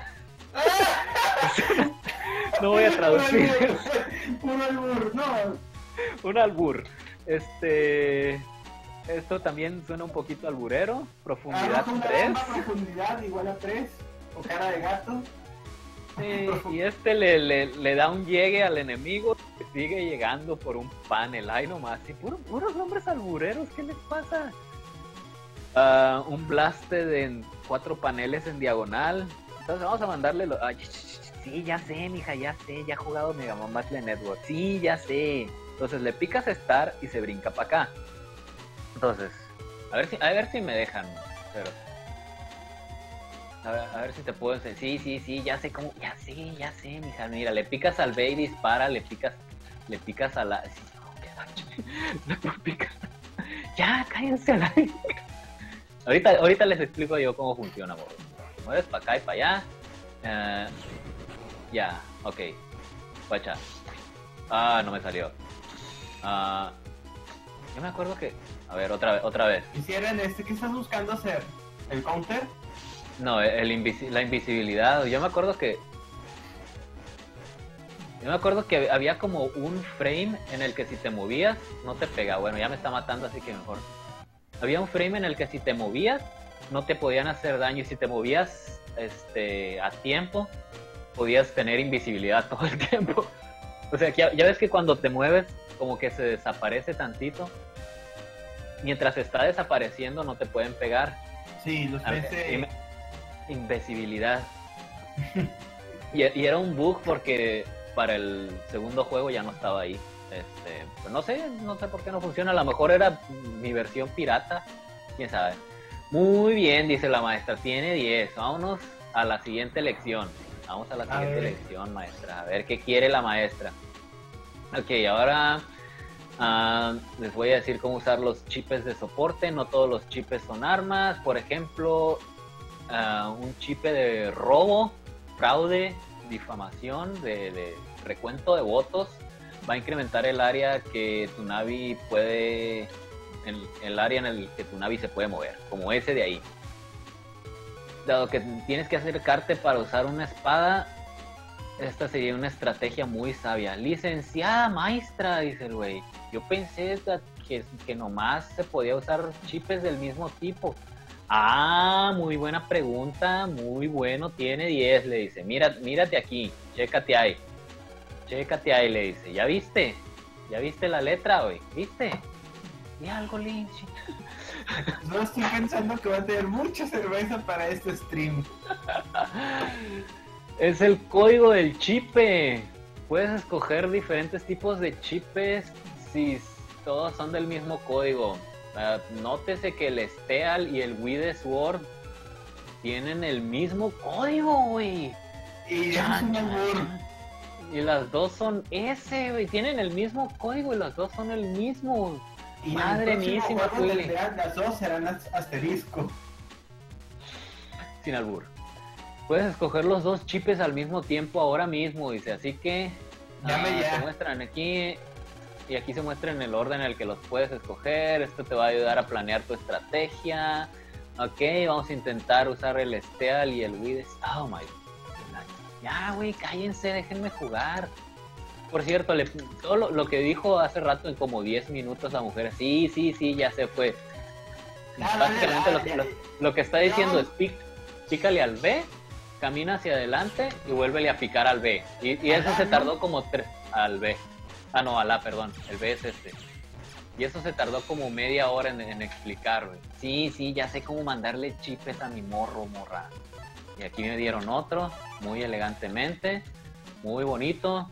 No voy a traducir. Un albur, no. Un albur. Este... Esto también suena un poquito alburero. Profundidad ah, tres. Profundidad igual a tres. O cara de gato. Sí, y este le, le, le da un llegue al enemigo, que sigue llegando por un panel, ahí nomás, y puro, puros nombres albureros, ¿qué les pasa? Uh, un blaste de cuatro paneles en diagonal, entonces vamos a mandarle, lo... Ay, sí, ya sé, mija, ya sé, ya he jugado Mega Man Battle Network, sí, ya sé, entonces le picas Start y se brinca para acá, entonces, a ver si, a ver si me dejan, pero... A ver, a ver si te puedo decir. Sí, sí, sí, ya sé cómo. Ya sé, ya sé, mija. Mira, le picas al B y dispara, le picas. Le picas a la. Sí, no, qué le picas. Ya, cállense a la. ahorita, ahorita les explico yo cómo funciona, amor. Mueves para acá y para allá. Uh, ya, ok. Guacha. Ah, no me salió. Uh, yo me acuerdo que. A ver, otra vez, otra vez. Hicieron este, ¿qué estás buscando hacer? ¿El counter? No, el invisi la invisibilidad. Yo me acuerdo que... Yo me acuerdo que había como un frame en el que si te movías, no te pega. Bueno, ya me está matando, así que mejor. Había un frame en el que si te movías, no te podían hacer daño. Y si te movías este, a tiempo, podías tener invisibilidad todo el tiempo. O sea, ya, ya ves que cuando te mueves, como que se desaparece tantito. Mientras está desapareciendo, no te pueden pegar. Sí, los A ver, P C... Invisibilidad. Y, y era un bug porque para el segundo juego ya no estaba ahí. Este, pues no sé, no sé por qué no funciona. A lo mejor era mi versión pirata, quién sabe. Muy bien, dice la maestra, tiene diez. Vámonos a la siguiente lección. Vamos a la siguiente a lección, maestra. A ver qué quiere la maestra. Ok, ahora uh, les voy a decir cómo usar los chips de soporte. No todos los chips son armas. Por ejemplo, uh, un chip de robo, fraude, difamación, de, de recuento de votos va a incrementar el área que tu Navi puede, el, el área en el que tu Navi se puede mover, como ese de ahí. Dado que tienes que acercarte para usar una espada, esta sería una estrategia muy sabia. Licenciada maestra, dice el güey, yo pensé que, que nomás se podía usar chips del mismo tipo. Ah, muy buena pregunta, muy bueno, tiene diez, le dice. Mira, mírate aquí, chécate ahí. Chécate ahí, le dice. ¿Ya viste? ¿Ya viste la letra, güey? ¿Viste? Y algo, Lynch. No estoy pensando que va a tener mucha cerveza para este stream. Es el código del chipe. Puedes escoger diferentes tipos de chipes si todos son del mismo código. Uh, nótese que el Steel y el Wide Sword tienen el mismo código, güey. Y es un amor. Y las dos son S, güey. Tienen el mismo código y las dos son el mismo. Y madre mía, las dos serán asterisco. Sin albur. Puedes escoger los dos chips al mismo tiempo ahora mismo, dice. Así que Llame uh, ya. se muestran aquí. Y aquí se muestra en el orden en el que los puedes escoger. Esto te va a ayudar a planear tu estrategia. Ok, vamos a intentar usar el Steel y el Wide. Oh my god. Ya, güey, cállense, déjenme jugar. Por cierto, le, todo lo, lo que dijo hace rato en como diez minutos la mujer, sí, sí, sí, ya se fue. Ah, Básicamente vale, lo, lo, lo, lo que está diciendo no. es pic, pícale al B, camina hacia adelante y vuélvele a picar al B. Y, y eso se tardó como tres al B. Ah, no, al A, perdón. El B es este. Y eso se tardó como media hora en, en explicar, güey. Sí, sí, ya sé cómo mandarle chipes a mi morro, morra. Y aquí me dieron otro, muy elegantemente, muy bonito.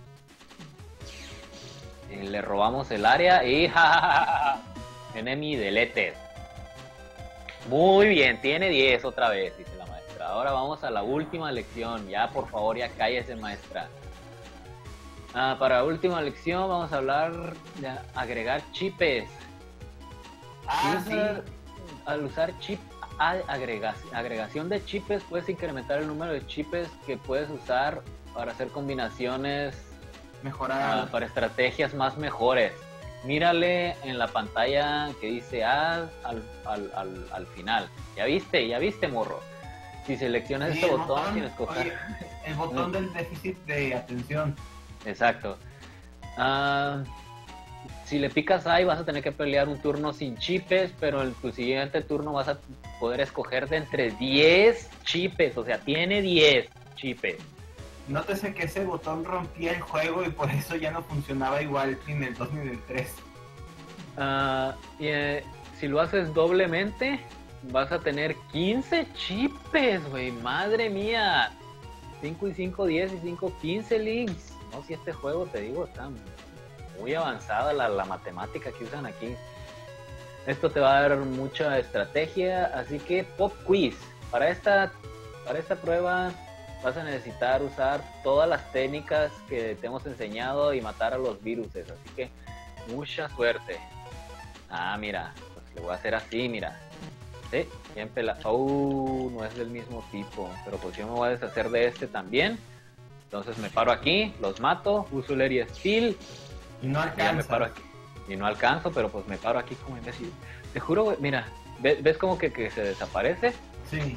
Y le robamos el área y jajaja, enemy deleted. Muy bien, tiene diez otra vez, dice la maestra. Ahora vamos a la última lección. Ya, por favor, ya cállese, maestra. Ah, para la última lección vamos a hablar de agregar chips. Ah, sí. Usar, al usar chip agregación, agregación de chips, puedes incrementar el número de chips que puedes usar para hacer combinaciones mejorar uh, para estrategias más mejores. Mírale en la pantalla que dice add al, al, al, al final. Ya viste, ya viste, morro. Si seleccionas sí, este botón, botón tienes que escoger el botón mm. del déficit de atención. Exacto. Uh, si le picas ahí vas a tener que pelear un turno sin chips, pero en tu siguiente turno vas a poder escoger de entre diez chips, o sea, tiene diez chips. Nótese que ese botón rompía el juego y por eso ya no funcionaba igual ni en el dos ni en el tres. Uh, y, eh, si lo haces doblemente, vas a tener quince chips, güey, madre mía. cinco y cinco, diez y cinco, quince links. No, si este juego, te digo, está muy avanzada la, la matemática que usan aquí. Esto te va a dar mucha estrategia, así que pop quiz. Para esta, para esta prueba vas a necesitar usar todas las técnicas que te hemos enseñado y matar a los viruses, así que mucha suerte. Ah, mira, pues le voy a hacer así, mira. Sí, bien pelado. Oh, no es del mismo tipo, pero pues yo me voy a deshacer de este también. Entonces me paro aquí, los mato, uso el Area Steel. Y no alcanza. Ya me paro aquí. Y no alcanzo, pero pues me paro aquí como imbécil. Te juro, güey, mira, ¿ves, ves como que, que se desaparece? Sí.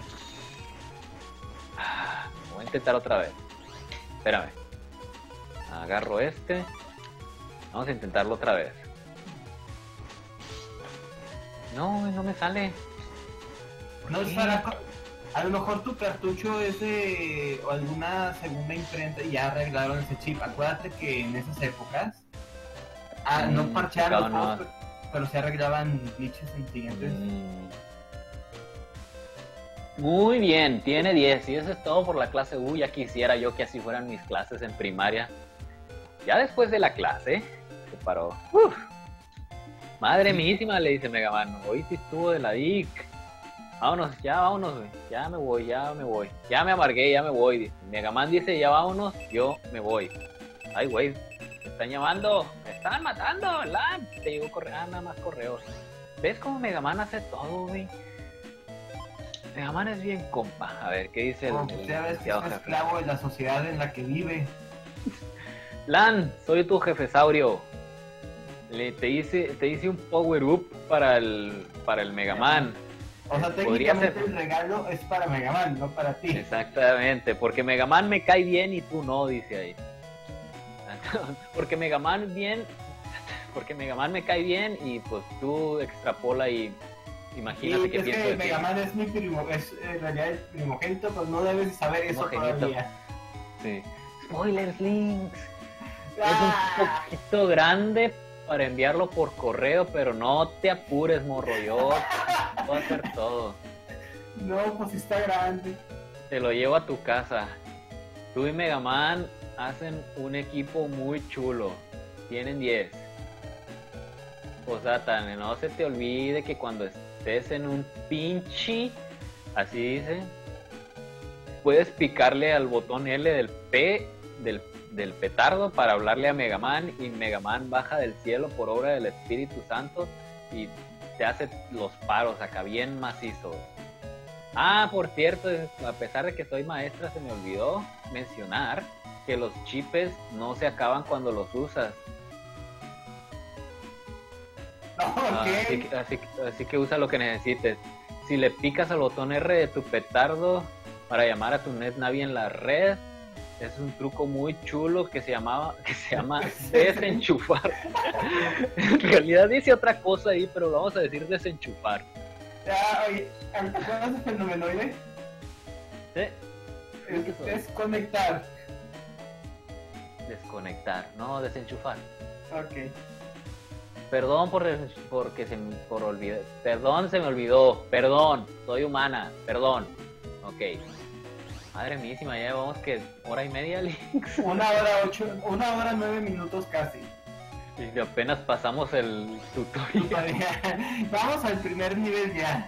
Ah, voy a intentar otra vez. Espérame. Agarro este. Vamos a intentarlo otra vez. No, no me sale. No es para... A lo mejor tu cartucho es de o alguna segunda imprenta y ya arreglaron ese chip. Acuérdate que en esas épocas ah, mm, no parchearon los juegos, no. pero se arreglaban glitches en siguientes. Mm. Muy bien, tiene diez. Y eso es todo por la clase U. Ya quisiera yo que así fueran mis clases en primaria. Ya después de la clase, se paró. Uf. Madre mísima, le dice Megaman. Hoy sí estuvo de la D I C. Vámonos, ya vámonos, güey. Ya me voy, ya me voy. Ya me amargué, ya me voy. Dice. Megaman dice, ya vámonos, yo me voy. Ay, güey, me están llamando. Me están matando, Lan. Te llegó correo, ah, nada más correos. ¿Ves cómo Megaman hace todo, güey? Megaman es bien compa. A ver, ¿qué dice el, Como el, ya ves que es esclavo de la sociedad en la que vive. Lan, soy tu jefesaurio. Le, te hice te hice un power up para el para el Megaman. O sea, técnicamente el regalo es para Megaman, no para ti. Exactamente, porque Megaman me cae bien y tú no, dice ahí. Porque Megaman bien, porque Megaman me cae bien y pues tú extrapola y imagínate sí, que es pienso que de ti. Megaman es mi primo, es en realidad el primogénito, pues no debes saber eso Primogénito. todavía. Sí. Spoilers, links. Ah. Es un poquito grande para enviarlo por correo, pero no te apures, morro, yo puedo hacer todo. No, pues está grande. Te lo llevo a tu casa. Tú y Megaman hacen un equipo muy chulo. Tienen diez. Posdata, no se te olvide que cuando estés en un pinche, así dice, puedes picarle al botón L del P del, del petardo para hablarle a Megaman y Megaman baja del cielo por obra del Espíritu Santo y te hace los paros acá bien macizo. Ah, por cierto, a pesar de que soy maestra, se me olvidó mencionar que los chipes no se acaban cuando los usas. Okay. Ah, así, que, así, así que usa lo que necesites. Si le picas al botón R de tu petardo para llamar a tu NetNavi en la red, es un truco muy chulo que se llamaba que se llama desenchufar. En realidad dice otra cosa ahí, pero vamos a decir desenchufar. Ya, oye, ¿te acuerdas de Fenomenoide? ¿Sí? Es desconectar. Desconectar, no desenchufar. Ok. Perdón por porque se por olvidar. Perdón, se me olvidó. Perdón, soy humana. Perdón. Ok. Madre mísima, ya llevamos que hora y media, Links. Una hora ocho, una hora nueve minutos casi. Y apenas pasamos el tutorial. Vamos al primer nivel ya.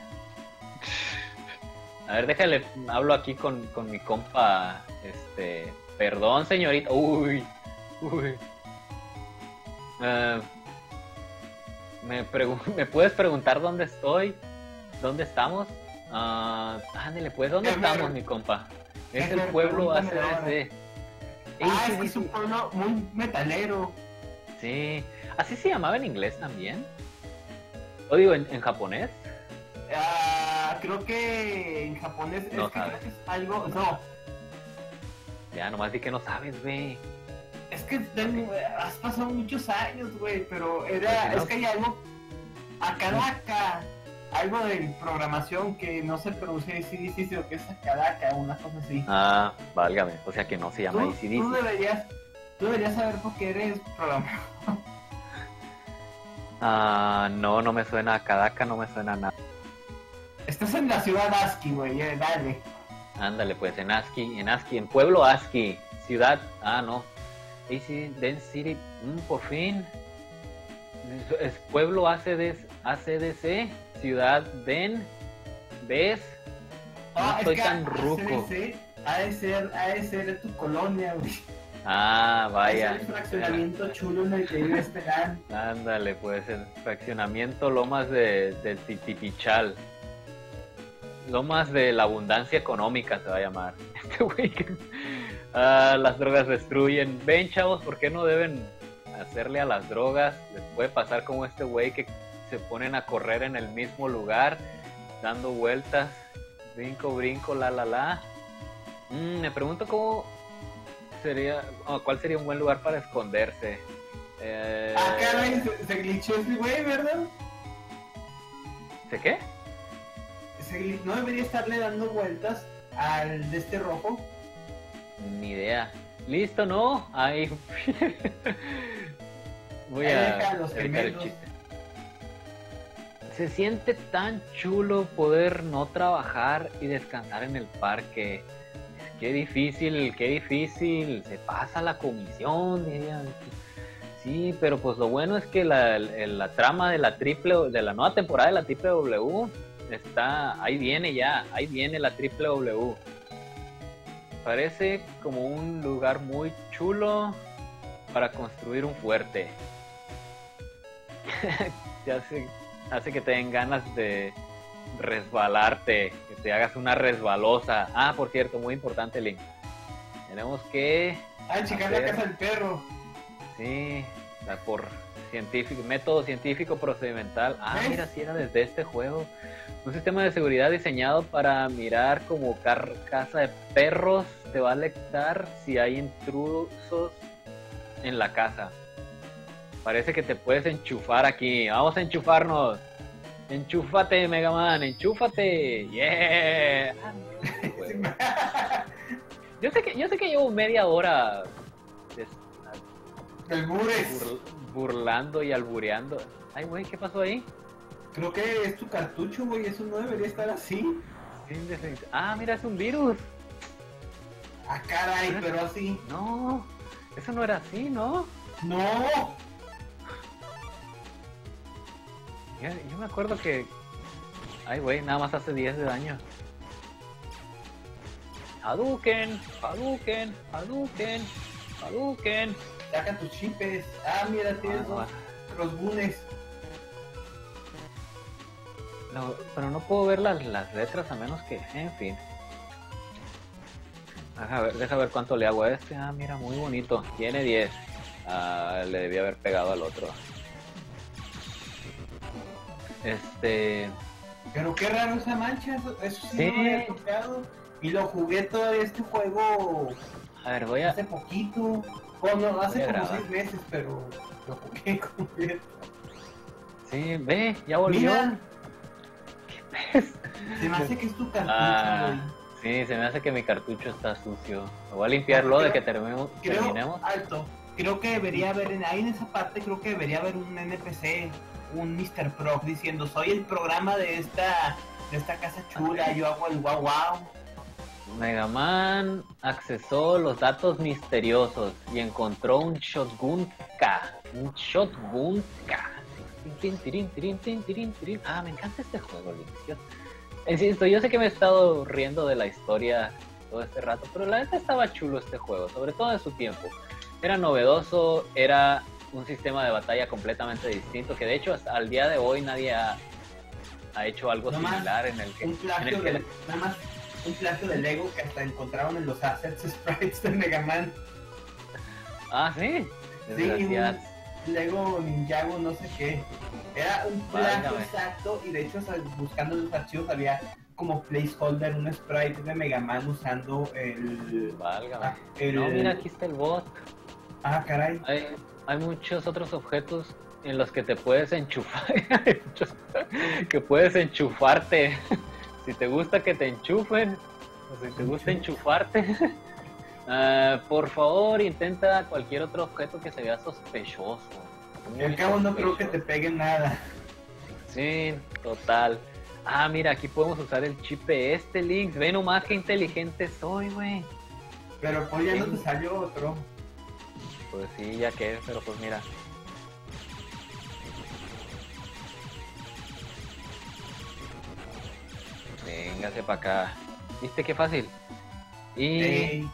A ver, déjale, hablo aquí con, con mi compa. Este. Perdón, señorita. Uy. Uy. Uh, me, ¿Me puedes preguntar dónde estoy? ¿Dónde estamos? Uh, ándale, pues, ¿dónde estamos, mi compa? Es el pueblo A C D C. Ah, es que es un pueblo muy metalero. Sí. ¿Así se llamaba en inglés también? ¿O digo en, en japonés? Uh, creo que en japonés no es, que sabes. creo que es algo... No. Ya, nomás di que no sabes, güey. Es que tengo, has pasado muchos años, güey, pero era... Pues, es que hay algo... Akadaka. Algo de programación que no se produce A C D C, sino que es Akadaka, una cosa así. Ah, válgame. O sea que no se llama ¿Tú, A C D C. Tú deberías, tú deberías saber por qué eres programador. Ah, no, no me suena a Kadaka, no me suena a nada. Estás en la ciudad ASCII, güey, eh, dale. Ándale, pues en ASCII, en ASCII, en pueblo ASCII, ciudad, ah, no. A C D City, mm, por fin. Es, es pueblo A C D C, ciudad Den, ¿ves? No ah, estoy es que tan ruco. Ha de ser, ha de ser tu colonia, güey. Ah, vaya. Es el fraccionamiento chulo en el que vive este gan. Ándale, pues el fraccionamiento Lomas de, de Titipichal. Lomas de la abundancia económica se va a llamar. Este güey que... Ah, las drogas destruyen. Ven, chavos, ¿por qué no deben hacerle a las drogas? Les puede pasar como este güey que se ponen a correr en el mismo lugar, dando vueltas. Brinco, brinco, la, la, la. Mm, me pregunto cómo sería, oh, cuál sería un buen lugar para esconderse. Eh... Ah, caray, se, se glitchó ese güey, ¿verdad? ¿Se qué? Se, ¿no debería estarle dando vueltas al de este rojo? Ni idea. Listo, ¿no? Ahí. Voy Ahí a deja los editar el gemelos. chiste. se siente tan chulo poder no trabajar y descansar en el parque. Qué difícil, qué difícil, se pasa la comisión, dirían. Sí, pero pues lo bueno es que la, la, la trama de la triple, de la nueva temporada de la Triple W está, ahí viene ya, ahí viene la Triple W. Parece como un lugar muy chulo para construir un fuerte. Te hace, hace que te den ganas de resbalarte, que te hagas una resbalosa. Ah, por cierto, muy importante, Link. Tenemos que... Ah, checar la casa del perro. Sí, por científico, método científico procedimental. Ah, ¿ves? Mira, si era desde este juego. Un sistema de seguridad diseñado para mirar como car casa de perros. Te va a alertar si hay intrusos en la casa. Parece que te puedes enchufar aquí. Vamos a enchufarnos. Enchúfate, Mega Man, enchúfate. Yeah. Yo sé que, yo sé que llevo media hora de, Albures. Bur, burlando y albureando. Ay, güey, ¿qué pasó ahí? Creo que es tu cartucho, güey. Eso no debería estar así. Ah, mira, es un virus. Ah, caray, pero así. No, eso no era así, ¿no? No. Yo, yo me acuerdo que... Ay, güey, nada más hace diez de daño. Hadouken, Hadouken, Hadouken, Hadouken. Saca tus chipes. Ah, mira, tienes ah, dos crossbunes. No, pero no puedo ver las, las letras a menos que... En fin. Deja ver, deja ver cuánto le hago a este. Ah, mira, muy bonito. Tiene diez. Ah, le debí haber pegado al otro. Este... Pero qué raro esa mancha. Eso, eso sí, sí. No me había tocado. Y lo jugué todo este juego... A ver, voy a... Hace poquito. Bueno, hace como grabar. seis meses, pero lo jugué completo. Sí, ve, ya volvió. Mira. ¿Qué ves? Se me hace que es tu cartucho, ah, güey. Sí, se me hace que mi cartucho está sucio. Lo voy a limpiarlo de que terminemos. Creo, terminemos. Alto. Creo que debería haber, en, ahí en esa parte, creo que debería haber un N P C, un mister Prof diciendo, soy el programa de esta, de esta casa chula, yo hago el guau guau. Mega Man accesó los datos misteriosos y encontró un Shotgun K. Un Shotgun K. Ah, me encanta este juego, Link. Insisto, yo sé que me he estado riendo de la historia todo este rato, pero la neta estaba chulo este juego, sobre todo en su tiempo. Era novedoso, era un sistema de batalla completamente distinto, que de hecho hasta al día de hoy nadie ha, ha hecho algo no similar en el que... Un plagio en el que de, nada más un plagio de Lego que hasta encontraron en los assets sprites de Mega Man. Ah, sí. Sí, un Lego Ninjago no sé qué. Era un plagio Válgame. exacto y de hecho buscando los archivos había como placeholder un sprite de Mega Man usando el... Válgame. Ah, el... No, mira, aquí está el bot. Ah, caray. Hay, hay muchos otros objetos en los que te puedes enchufar. que puedes enchufarte. Si te gusta que te enchufen, o si te gusta enchufarte, uh, por favor intenta cualquier otro objeto que se vea sospechoso. Y al cabo no creo que te peguen nada. Sí, total. Ah, mira, aquí podemos usar el chip este, Link. Ve nomás qué inteligente soy, güey. Pero pues ya no te salió otro. Pues sí, ya que, pero pues mira. Véngase para acá. ¿Viste qué fácil? Y... Hey.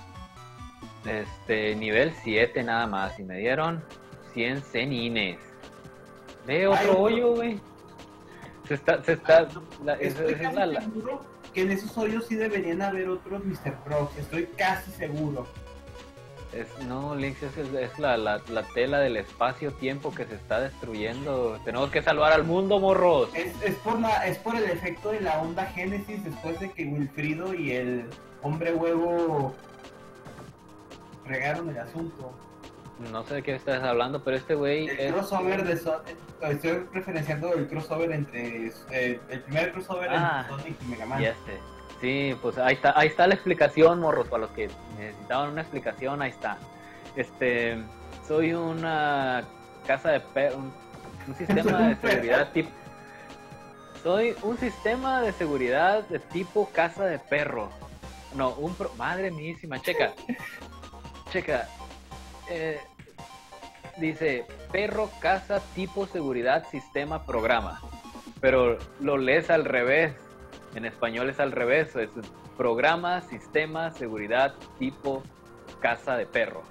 Este, nivel siete nada más. Y me dieron cien cenines. Ve otro Ay, hoyo, güey. Se está, se está... La, estoy es, casi es la, seguro que en esos hoyos sí deberían haber otros mister Pro. Estoy casi seguro. Es, no, Link, es, es la, la, la tela del espacio-tiempo que se está destruyendo. Tenemos que salvar al mundo, morros. Es, es, por la, es por el efecto de la onda Génesis después de que Wilfrido y el hombre huevo regaron el asunto. No sé de qué estás hablando, pero este güey... El es... crossover de Sonic... Estoy referenciando el crossover entre... Eh, el primer crossover ah, entre Sonic y Mega Man. Y este... Sí, pues ahí está, ahí está la explicación, morros, para los que necesitaban una explicación, ahí está. Este, soy una casa de perros, un, un sistema de seguridad tipo, Soy un sistema de seguridad de tipo casa de perro. No, un pro... Madre mísima, checa. Checa. Eh, dice, perro, casa, tipo, seguridad, sistema, programa. Pero lo lees al revés. En español es al revés. Es programa, sistema, seguridad, tipo, casa de perro.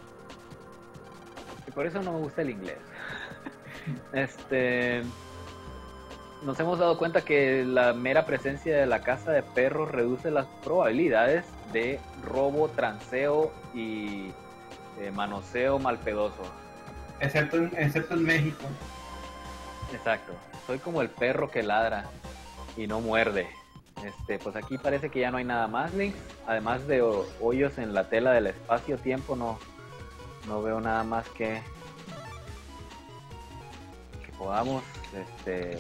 Y por eso no me gusta el inglés. Este... Nos hemos dado cuenta que la mera presencia de la casa de perros reduce las probabilidades de robo, transeo y eh, manoseo malpedoso. Excepto en, excepto en México. Exacto. Soy como el perro que ladra y no muerde. Este, pues aquí parece que ya no hay nada más, Link. Además de ho- hoyos en la tela del espacio-tiempo, no, no veo nada más que que podamos, este...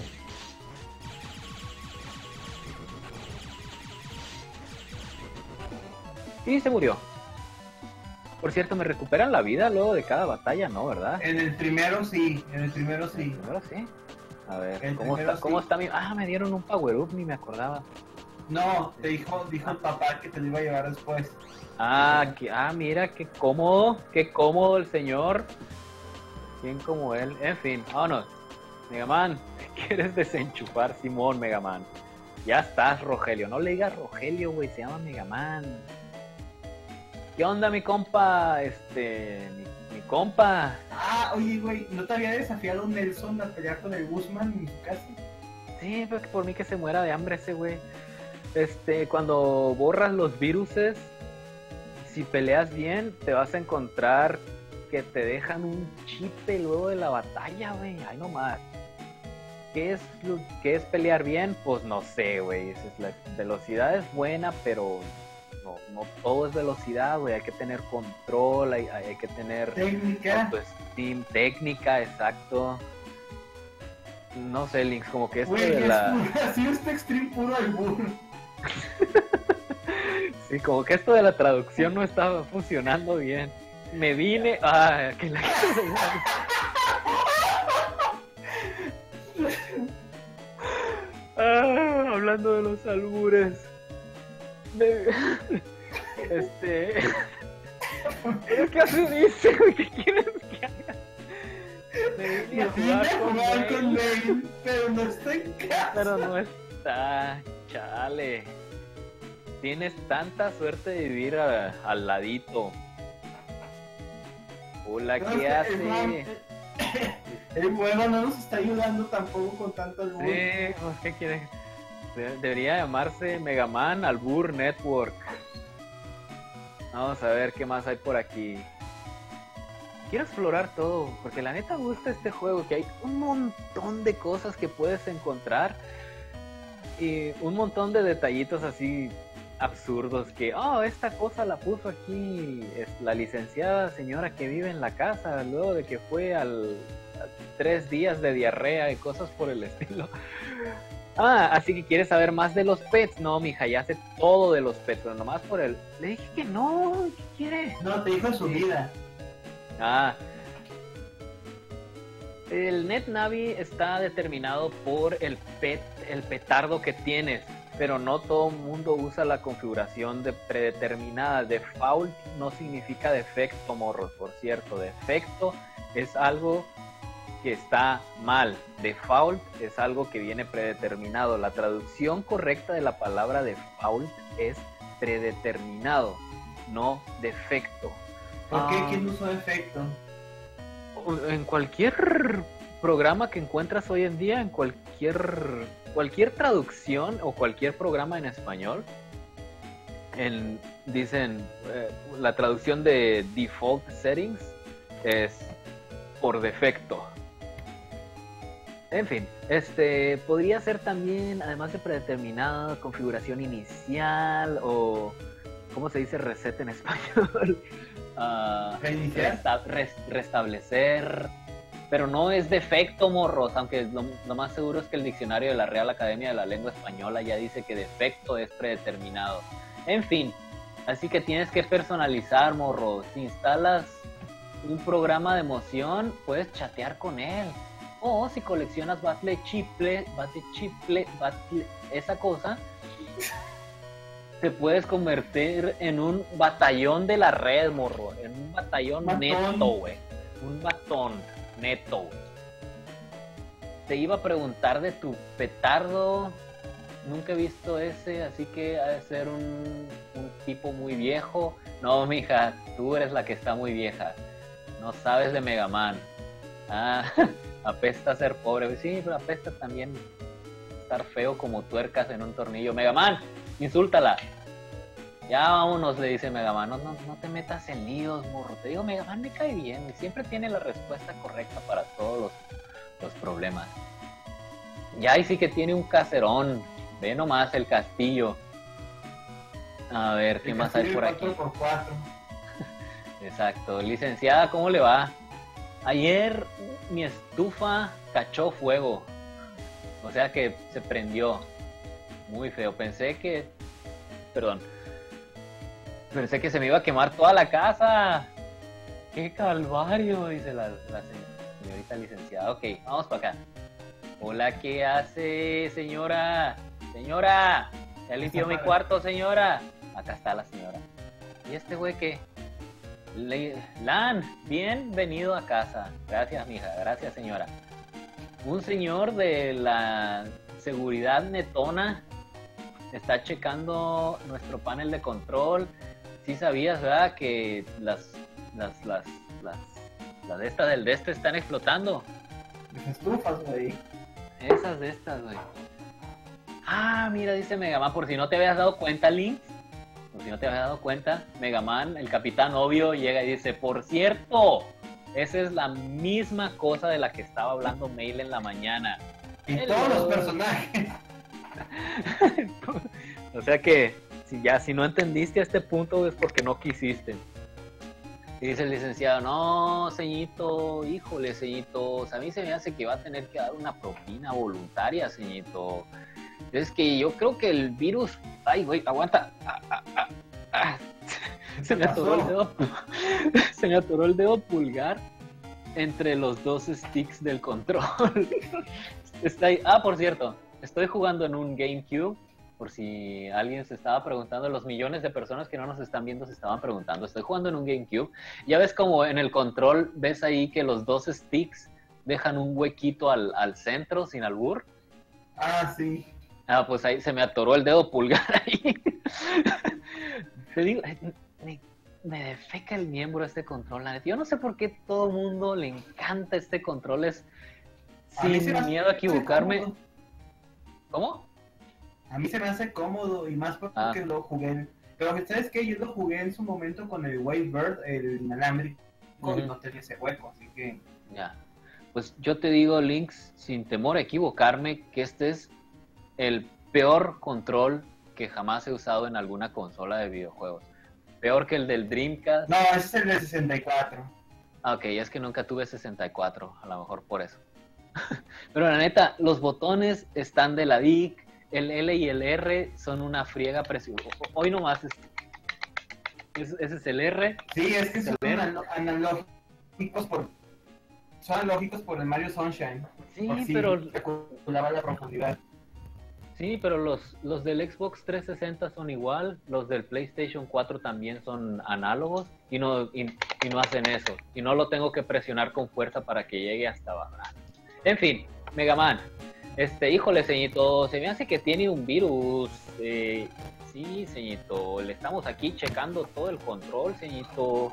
Y se murió. Por cierto, ¿me recuperan la vida luego de cada batalla? No, ¿verdad? En el primero sí, en el primero sí. Primero sí. A ver, El ¿cómo primero está, ¿cómo sí. está mi...? Ah, me dieron un power up, ni me acordaba. No, te dijo, dijo el papá que te lo iba a llevar después. Ah, que, ah, mira, qué cómodo, qué cómodo el señor. Bien como él. En fin, vámonos. Megaman, ¿quieres desenchufar, Simón, Megaman? Ya estás, Rogelio. No le digas Rogelio, güey, se llama Megaman. ¿Qué onda, mi compa? Este, mi, mi compa. Ah, oye, güey, ¿no te había desafiado Nelson a pelear con el Guzmán en su casa? Sí, pero que por mí que se muera de hambre ese güey. Este, cuando borras los viruses, si peleas bien, te vas a encontrar que te dejan un chipe luego de la batalla, güey. Ay, no más. ¿Qué es, lo- qué es pelear bien? Pues no sé, güey. Esa es la velocidad es buena, pero no, no todo es velocidad, güey. Hay que tener control, hay, hay que tener Técnica. autoestima, técnica, exacto. No sé, Links, como que esto Güey, de es la... puro- así está extreme puro albur. Sí, como que esto de la traducción no estaba funcionando bien. Me vine... Ah, que la... Ah, hablando de los albures. Me- Este... ¿Pero qué así dice, güey? ¿Qué quieres que haga? Me vine a Me vine a jugar con jugar con Bale, Bale, pero no está en casa. pero no está. Chale. Tienes tanta suerte de vivir a- al ladito. Hola, No, ¿qué es hace? que el juego- El juego no nos está ayudando tampoco con tanto albur. Sí, pues, ¿qué quiere? De- debería llamarse Mega Man Albur Network. Vamos a ver qué más hay por aquí. Quiero explorar todo, porque la neta me gusta este juego, que hay un montón de cosas que puedes encontrar y un montón de detallitos así absurdos que, oh, esta cosa la puso aquí es la licenciada señora que vive en la casa luego de que fue al a tres días de diarrea y cosas por el estilo. Ah, así que quieres saber más de los pets. No, mija, ya sé todo de los pets, pero nomás por el... Le dije que no, ¿qué quiere? No, te dijo su vida. Ah. El NetNavi está determinado por el pet, el petardo que tienes, pero no todo el mundo usa la configuración de predeterminada. Default no significa defecto, morros, por cierto. Defecto es algo que está mal. Default es algo que viene predeterminado. La traducción correcta de la palabra default es predeterminado, no defecto. ¿Por qué? Ah. ¿Quién usó efecto? En cualquier programa que encuentras hoy en día, en cualquier cualquier traducción o cualquier programa en español, en, dicen eh, la traducción de default settings es por defecto. En fin, este podría ser también, además de predeterminada, configuración inicial o ¿cómo se dice reset en español? Uh, ¿Reiniciar? resta- res- restablecer, pero no es defecto, morros, aunque lo, lo más seguro es que el diccionario de la Real Academia de la Lengua Española ya dice que defecto es predeterminado. En fin, así que tienes que personalizar, morros. Si instalas un programa de emoción, puedes chatear con él. O si coleccionas Battle Chiple, Battle Chiple, Battle, esa cosa, te puedes convertir en un batallón de la red, morro. En un batallón Batón. neto, güey. Un batón neto, güey. Te iba a preguntar de tu petardo. Nunca he visto ese, así que ha de ser un, un tipo muy viejo. No, mija, tú eres la que está muy vieja. No sabes de Mega Man. Ah, apesta ser pobre. Sí, pero apesta también estar feo como tuercas en un tornillo. Mega Man, insúltala. Ya vámonos, le dice Mega Man. No, no, no te metas en líos, morro. Te digo, Mega Man me cae bien. Y siempre tiene la respuesta correcta para todos los, los problemas. Ya ahí sí que tiene un caserón. Ve nomás el castillo. A ver, ¿qué más hay por aquí? cuatro por cuatro. Exacto. Licenciada, ¿cómo le va? Ayer mi estufa cachó fuego. O sea que se prendió. Muy feo. Pensé que... Perdón. Pensé que se me iba a quemar toda la casa. ¡Qué calvario! Dice la, la señorita licenciada. Ok, vamos para acá. Hola, ¿qué hace, señora? Señora, ¿ya limpió mi cuarto, señora? Acá está la señora. ¿Y este güey qué? Le... Lan, bienvenido a casa. Gracias, mija. Gracias, señora. Un señor de la seguridad netona está checando nuestro panel de control. Sí sabías, ¿verdad? Que las las las las las de estas del de este están explotando. Las estufas, güey. Esas de estas, güey. Ah, mira, dice Mega Man, por si no te habías dado cuenta, Link, por si no te habías dado cuenta, Mega Man, el capitán obvio, llega y dice, por cierto, esa es la misma cosa de la que estaba hablando Mail en la mañana. Y Hello. Todos los personajes. O sea que, si ya, si no entendiste a este punto es porque no quisiste. Y dice el licenciado, no, ceñito, híjole, ceñito, a mí se me hace que va a tener que dar una propina voluntaria, ceñito. Es que yo creo que el virus... Ay, güey, aguanta. Ah, ah, ah, ah. Se me atoró el dedo. Se me atoró el dedo pulgar entre los dos sticks del control. Está ahí. Ah, por cierto, estoy jugando en un GameCube. Por si alguien se estaba preguntando, los millones de personas que no nos están viendo se estaban preguntando. Estoy jugando en un GameCube. Ya ves como en el control, ves ahí que los dos sticks dejan un huequito al, al centro sin albur. Ah, sí. Ah, pues ahí se me atoró el dedo pulgar ahí. Te digo, me, me defeca el miembro este control, la neta. Yo no sé por qué todo el mundo le encanta este control. Es sin miedo a equivocarme. ¿Cómo? A mí se me hace cómodo y más porque ah. lo jugué. Pero ¿sabes qué? Yo lo jugué en su momento con el Wavebird, el inalámbrico, uh-huh. y no tenía ese hueco, así que... Ya. Pues yo te digo, Lynx, sin temor a equivocarme, que este es el peor control que jamás he usado en alguna consola de videojuegos. Peor que el del Dreamcast. No, ese es el de sesenta y cuatro. Ah, ok, es que nunca tuve sesenta y cuatro, a lo mejor por eso. Pero la neta, los botones están de la D I C, el L y el R son una friega preciosa. Hoy nomás es, es, ese es el R. Sí, es que son analógicos por... Son analógicos por el Mario Sunshine. Sí, pero... calculaba la profundidad. Sí, pero los, los del Xbox trescientos sesenta son igual, los del PlayStation cuatro también son análogos y no, y, y no hacen eso. Y no lo tengo que presionar con fuerza para que llegue hasta abajo. En fin, Mega Man. Este, híjole, ceñito, se me hace que tiene un virus. Eh, sí, ceñito, le estamos aquí checando todo el control, ceñito.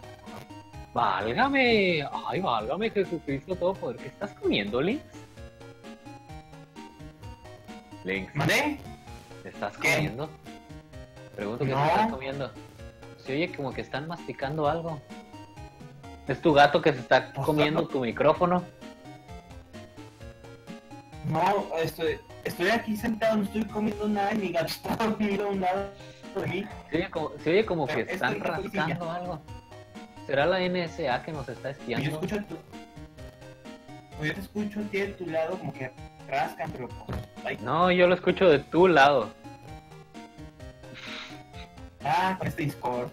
Válgame, ay, válgame Jesucristo Todopoderoso. ¿Qué estás comiendo, Lynx? Lynx. ¿Vale? ¿Te estás comiendo? Pregunto qué no. te estás comiendo. Se oye como que están masticando algo. ¿Es tu gato que se está pues comiendo no. tu micrófono? No, estoy, estoy aquí sentado, no estoy comiendo nada y mi gato está dormido a un lado de mí. Se oye como, se oye como que están rascando algo. ¿Será la N S A que nos está espiando? Yo escucho tu... Yo te escucho a ti de tu lado como que rascan, pero... Like... No, yo lo escucho de tu lado. Ah, con este Discord.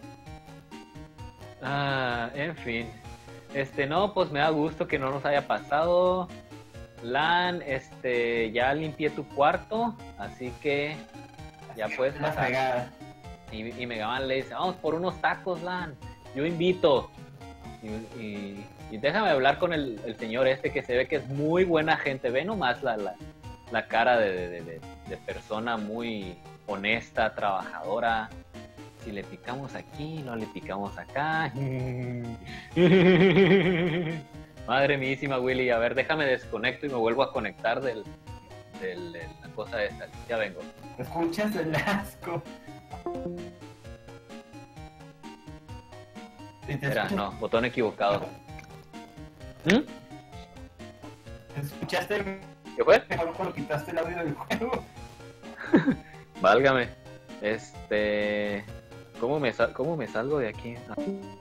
Ah, en fin. Este, no, pues me da gusto que no nos haya pasado. Lan, este, ya limpié tu cuarto, así que ya puedes La pasar. fregada. Y, y Megaman le dice, vamos por unos tacos, Lan, yo invito. Y, y, y déjame hablar con el, el señor este que se ve que es muy buena gente. Ve nomás la, la, la cara de, de, de, de persona muy honesta, trabajadora. Si le picamos aquí, no le picamos acá. Madre mísima, Willy. A ver, déjame desconecto y me vuelvo a conectar del, del, de la cosa esta. Ya vengo. ¿Escuchas el asco? ¿Sí te Espera, escuchas? no, botón equivocado. ¿Mm? ¿Escuchaste el ¿Qué fue? mejor cuando quitaste el audio del juego? Válgame. Este... ¿Cómo me, sal- ¿Cómo me salgo de aquí? Ah.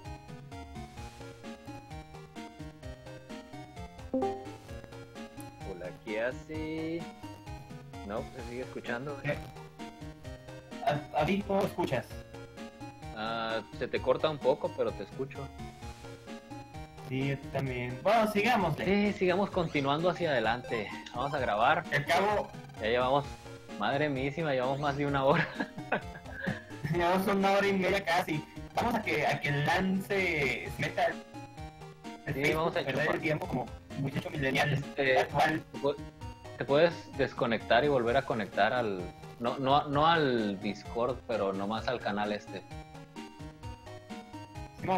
Hola, ¿qué hace? No, se sigue escuchando. ¿Qué? ¿A, a ti cómo escuchas? Ah, se te corta un poco, pero te escucho. Sí, yo también. Bueno, sigamos. Sí, sigamos continuando hacia adelante. Vamos a grabar. Al cabo, Ya llevamos, madre mísima, llevamos más de una hora. llevamos una hora y media casi. Vamos a que, a que lance, se meta el Sí, Facebook, vamos a perder chupar. el tiempo como muchacho milenial Este, actual. te pu- te puedes desconectar y volver a conectar al... No, no, no al Discord, pero nomás al canal este. No,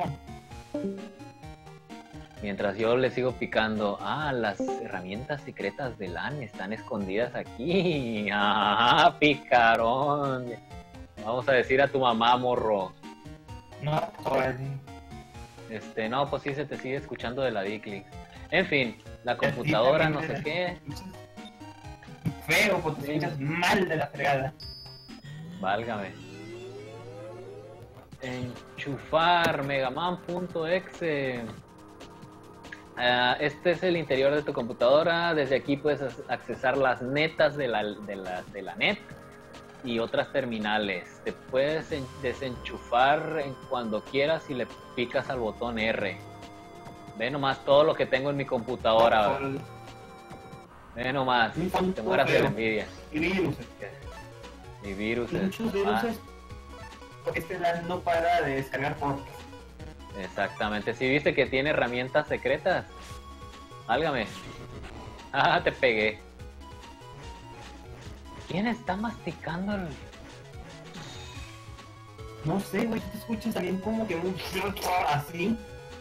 Mientras yo le sigo picando, ah, las herramientas secretas de LAN están escondidas aquí. Ah, picarón. Vamos a decir a tu mamá, morro. no, todavía. Este, no, pues sí se te sigue escuchando de la Diclix. En fin, la computadora, no sé qué. Feo, porque te escuchas mal de la fregada. Válgame. Enchufar megaman.exe. Uh, este es el interior de tu computadora. Desde aquí puedes as- accesar las netas de la, de, la, de la net y otras terminales. Te puedes en- desenchufar en cuando quieras si le picas al botón R. Ve nomás todo lo que tengo en mi computadora. Ve nomás. Un fondo Te mueras de feo. la envidia. Y virus. Y virus. Muchos virus. Porque este LAN no para de descargar por. Exactamente. Si viste que tiene herramientas secretas. Válgame. Ah, te pegué. ¿Quién está masticando el... No sé, güey, te escuchas también como que muy así.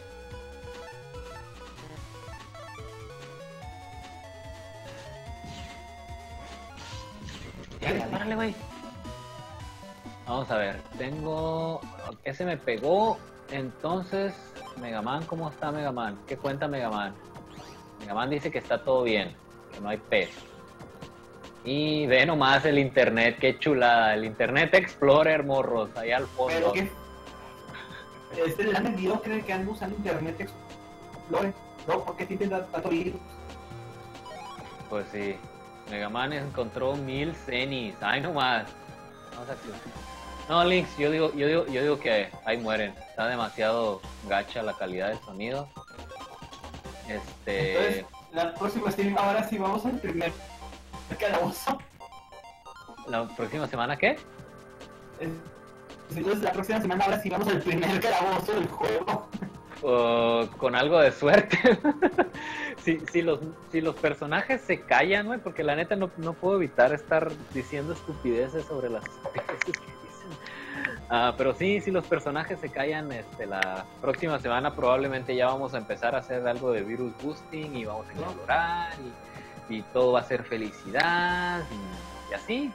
Ya, dispárale, güey. Vamos a ver. Tengo... Ese me pegó. Entonces, Megaman, ¿cómo está Megaman? ¿Qué cuenta Megaman? Megaman dice que está todo bien. Que no hay pez. Y ve nomás el internet. Qué chulada. El Internet Explorer, morros. Ahí al Pero fondo. que. Este LAN me dio creer que ando usando Internet Explorer. No, porque sí te da tanto virus. Pues sí. Megaman encontró mil cenis. Ay, nomás. Vamos a activar. No, Lynx, yo digo, yo digo, yo digo que ahí mueren. Está demasiado gacha la calidad del sonido. Este. Entonces, la próxima stream, ahora sí vamos al primer calabozo. ¿La próxima semana qué? Entonces, la próxima semana, ahora sí vamos al primer calabozo del juego. O con algo de suerte. si, si, los, si los personajes se callan, güey, porque la neta no, no puedo evitar estar diciendo estupideces sobre las estupideces que dicen. Ah, pero sí, si los personajes se callan, este, la próxima semana probablemente ya vamos a empezar a hacer algo de virus boosting y vamos a explorar y, y todo va a ser felicidad y, y así.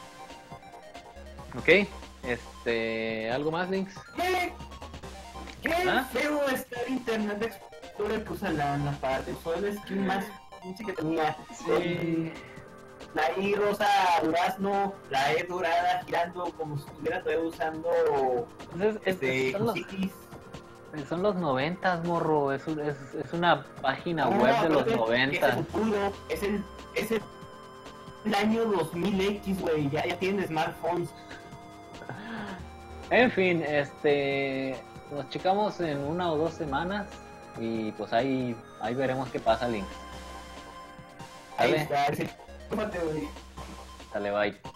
Ok, este, ¿algo más, Lynx? ¿Qué? ¿Qué ¿Ah? feo está el Internet Explorer? Pues a la, la parte, fue el skin más pinche que tenía. Sí. La I rosa durazno, la E dorada girando como si estuviera todavía usando Entonces, es- este, son, los, X. son los noventas, morro. Es, un- es, es una página No, web de los aparte, Es noventas. el futuro, es el, es el, el año dos mil X, güey, ya, ya tienen smartphones. En fin, este, nos checamos en una o dos semanas y pues ahí, ahí veremos qué pasa, Link. Ahí Dale. está, sí. Fíjate, güey. Dale, bye.